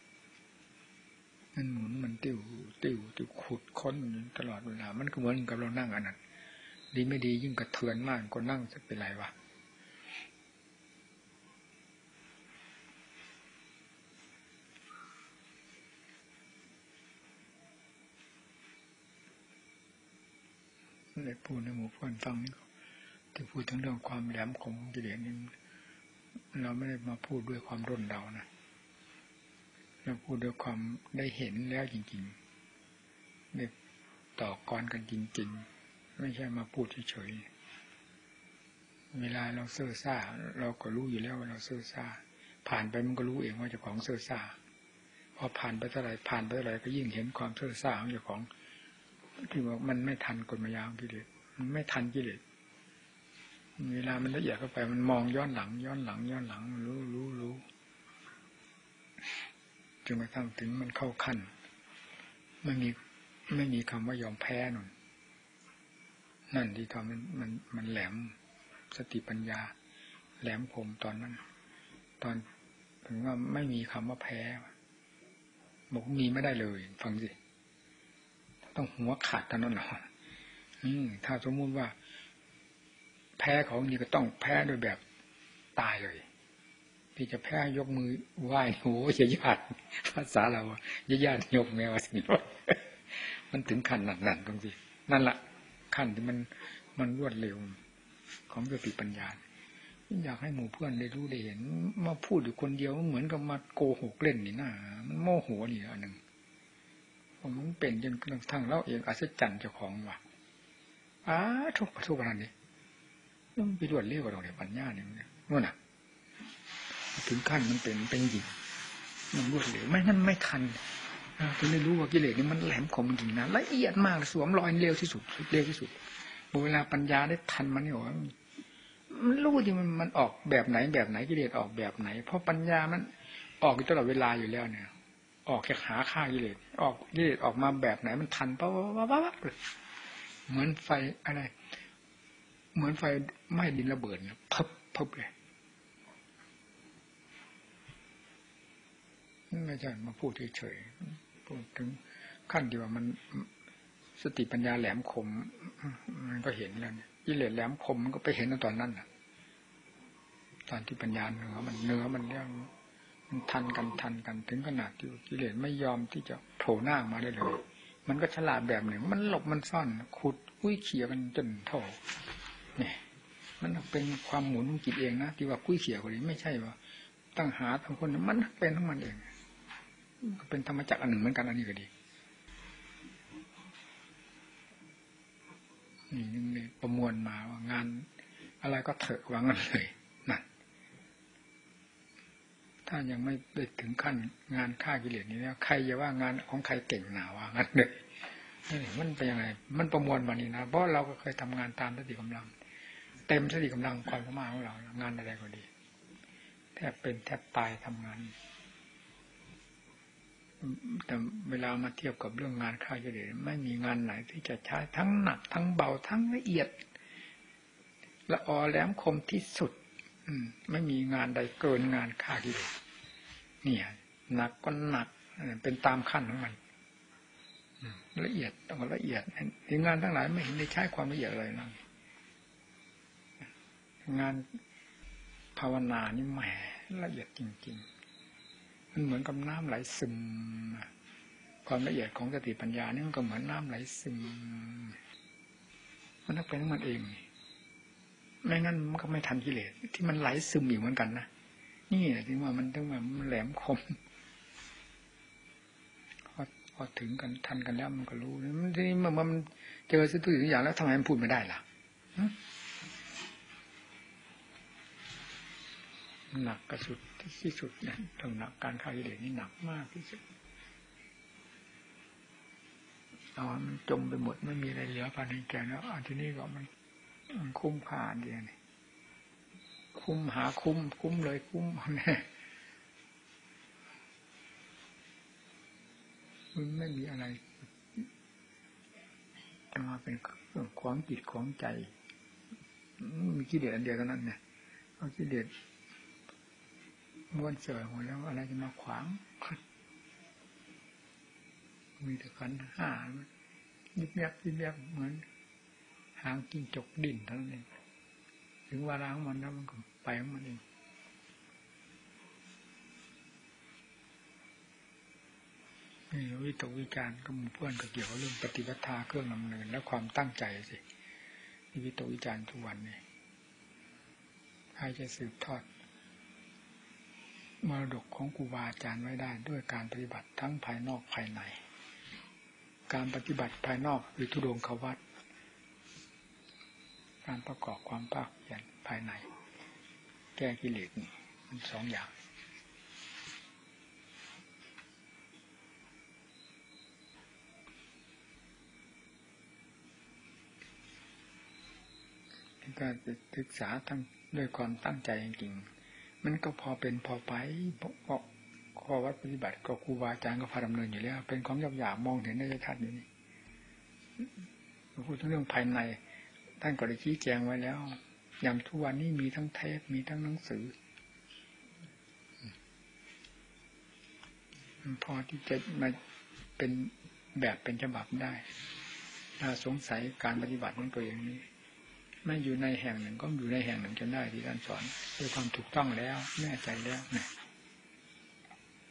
มันหมุนมันติ้วขุดค้นตลอดเวลามันก็เหมือนกับเรานั่งอันนั้นดีไม่ดียิ่งกระเทือนมากก็นั่งจะเป็นไรวะได้พูดในหมู่เพื่อนฟังนี่ที่พูดถึงเรื่องความแหลมคมของกิเลสนี่เราไม่ได้มาพูดด้วยความร่นเดานะเราพูดด้วยความได้เห็นแล้วจริงๆได้ต่อกรกันจริงๆไม่ใช่มาพูดเฉยๆเวลาเราเซ่อซ่าเราก็รู้อยู่แล้วว่าเราเซ่อซ่าผ่านไปมันก็รู้เองว่าเจ้าของเซ่อซ่าพอผ่านไปเท่าไหร่ก็ยิ่งเห็นความเซ่อซ่าของเจ้าของที่ว่ามันไม่ทันกลมายาของกิเลสมันไม่ทันกิเลสเวลามันละเอียดเข้าไปมันมองย้อนหลังรู้จนกระทั่งถึงมันเข้าขั้นไม่มีคำว่ายอมแพ้นั่นที่ทำมันแหลมสติปัญญาแหลมคมตอนนั้นตอนถึงว่าไม่มีคำว่าแพ้บอกมีไม่ได้เลยฟังสิต้องหัวขาดตอนนั้นหรอถ้าสมมุติว่าแพ้ของนี่ก็ต้องแพ้โดยแบบตายเลยที่จะแพ้ยกมือไหว้โอ้ยญาติภาษาเราญาติยกแมวสิมันถึงขั้นนั่นตรงสินั่นแหละขั้นที่มันรวดเร็วของสติปัญญาอยากให้หมู่เพื่อนได้รู้ได้เห็นมาพูดอยู่คนเดียวเหมือนกับมาโกหกเล่นนี่นะมันโมโหนี่อันหนึ่งผมเป็นจนกระทั่งเราเองอัศจรรย์เจ้าของว่ะทุกขนาดนี้ต้องไปรวดเร็วกว่าเราเนี่ยปัญญาเนี่ยนู่นน่ะถึงขั้นมันเป็นหญิงมันรวดเร็วไม่งั้นไม่ทันถึงได้รู้ว่ากิเลสนี่มันแหลมคมจริงนะละเอียดมากสวมรอยเร็วที่สุดเร็วที่สุดเวลาปัญญาได้ทันมันนี่โอ้มันรู้จริงมันออกแบบไหนกิเลสออกแบบไหนเพราะปัญญามันออกอยู่ตลอดเวลาอยู่แล้วเนี่ยออกแค่หาฆ่ากิเลสออกกิเลสออกมาแบบไหนมันทันปั๊บเลยเหมือนไฟอะไรเหมือนไฟไหม้ดินระเบิดเนี่ยพับเลยไม่ใช่มาพูดเฉยๆพูดถึงขั้นที่ว่ามันสติปัญญาแหลมคมมันก็เห็นแล้วเนี่ยกิเลสแหลมคมมันก็ไปเห็นตอนนั้นน่ะตอนที่ปัญญาเนื้อมันเรื่องมันทันกันถึงขนาดที่กิเลสไม่ยอมที่จะโผล่หน้ามาได้เลยมันก็ฉลาดแบบหนึ่งมันหลบมันซ่อนขุดเขี่ยกันจนโถเนี่ยมันเป็นความหมุนของจิตเองนะที่ว่าเขี่ยคนนี้ไม่ใช่ว่าตั้งหาทั้งคนมันเป็นทั้งมันเองก็เป็นธรรมจักรอันหนึ่งเหมือนกันอันนี้ก็ดีนี่นึงเลยประมวลมาว่างานอะไรก็เถอะวางกันเลยนั่นถ้ายังไม่ได้ถึงขั้นงานฆ่ากิเลสนี้แล้วใครจะว่างานของใครเก่งหนาว่างั้นเลยมันเป็นยังไงมันประมวลมานี่นะเพราะเราก็เคยทำงานตามสติกำลังเต็มสติกำลังความสามารถของเรางานอะไรก็ดีแทบเป็นแทบตายทำงานแต่เวลามาเทียบกับเรื่องงานฆ่ากิเลสไม่มีงานไหนที่จะใช้ทั้งหนักทั้งเบาทั้งละเอียดละออแหลมคมที่สุดไม่มีงานใดเกินงานฆ่ากิเลสเนี่ยหนักก็หนักเป็นตามขั้นของมันละเอียดต้องละเอียดงานทั้งหลายไม่เห็นได้ใช้ความละเอียดอะไรนะงานภาวนานี่แหมละเอียดจริงๆมันเหมือนกับน้ำไหลซึมความละเอียดของสติปัญญานี่มันก็เหมือนน้ำไหลซึมมันต้องเป็นของมันเองไม่งั้นมันก็ไม่ทันกิเลสที่มันไหลซึมอยู่เหมือนกันนะนี่แหละที่ว่ามันต้องแบบมันแหลมคมพอถึงกันทันกันแล้วมันก็รู้ทีนี้เมื่อมันเจอสิ่งทุกอย่างแล้วทำไมมันพูดไม่ได้ล่ะหนักกระสุดที่สุดเนี่ยตรงหนักการฆ่ากิเลสนี่หนักมากที่สุดเอามันจมไปหมดไม่มีอะไรเหลือภายในใจแล้วอันที่นี้ก็มันคุ้มค่าเดียวนี่คุ้มหาคุ้มเลยคุ้มเนี่ยมันไม่มีอะไรจะมาเป็นเรื่องของจิตของใจมีกิเลสอันเดียวเท่านั้นเนี่ยเอากิเลสม้วนเสื่อหมดแล้วอะไรจะมาขวางมีแต่ขันธ์ห้ายิบยับเหมือนหางจิ้งจกดิ่นเท่านั้นเองถึงเวลาของมันแล้วมันก็ไปของมันเองนี่วิตกวิจารณ์ก็มุ่งเพื่อนก็เกี่ยวกับเรื่องปฏิบัติเครื่องดำเนินและความตั้งใจสิวิตกวิจารณ์ทุกวันนี่ใครจะสืบทอดมรดกของครูบาอาจารย์ไว้ได้ด้วยการปฏิบัติทั้งภายนอกภายในการปฏิบัติภายนอกคือธุดงควัตรการประกอบความภาคเพียรภายในแก้กิเลสนี่มันสองอย่างการศึกษาทั้งด้วยความตั้งใจจริงๆมันก็พอเป็นพอไปเพราะข้อวัดปฏิบัติก็ครูบาอาจารย์ก็พาดำเนินอยู่แล้วเป็นของหยาบๆมองเห็นได้ชัดอยู่นี่พูดถึงเรื่องภายในท่านก็ได้ชี้แจงไว้แล้วอย่างทุกวันนี้มีทั้งเทปมีทั้งหนังสือพอที่จะมาเป็นแบบเป็นฉบับได้ถ้าสงสัยการปฏิบัติของตัวเองนี้ไม่อยู่ในแห่งหนึ่งก็อยู่ในแห่งหนึ่งจนได้ที่ท่านสอนด้วยความถูกต้องแล้วแน่ใจแล้วนะ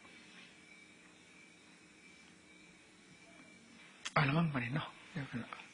เอาละมั่งไปเนาะเดี๋ยวกัน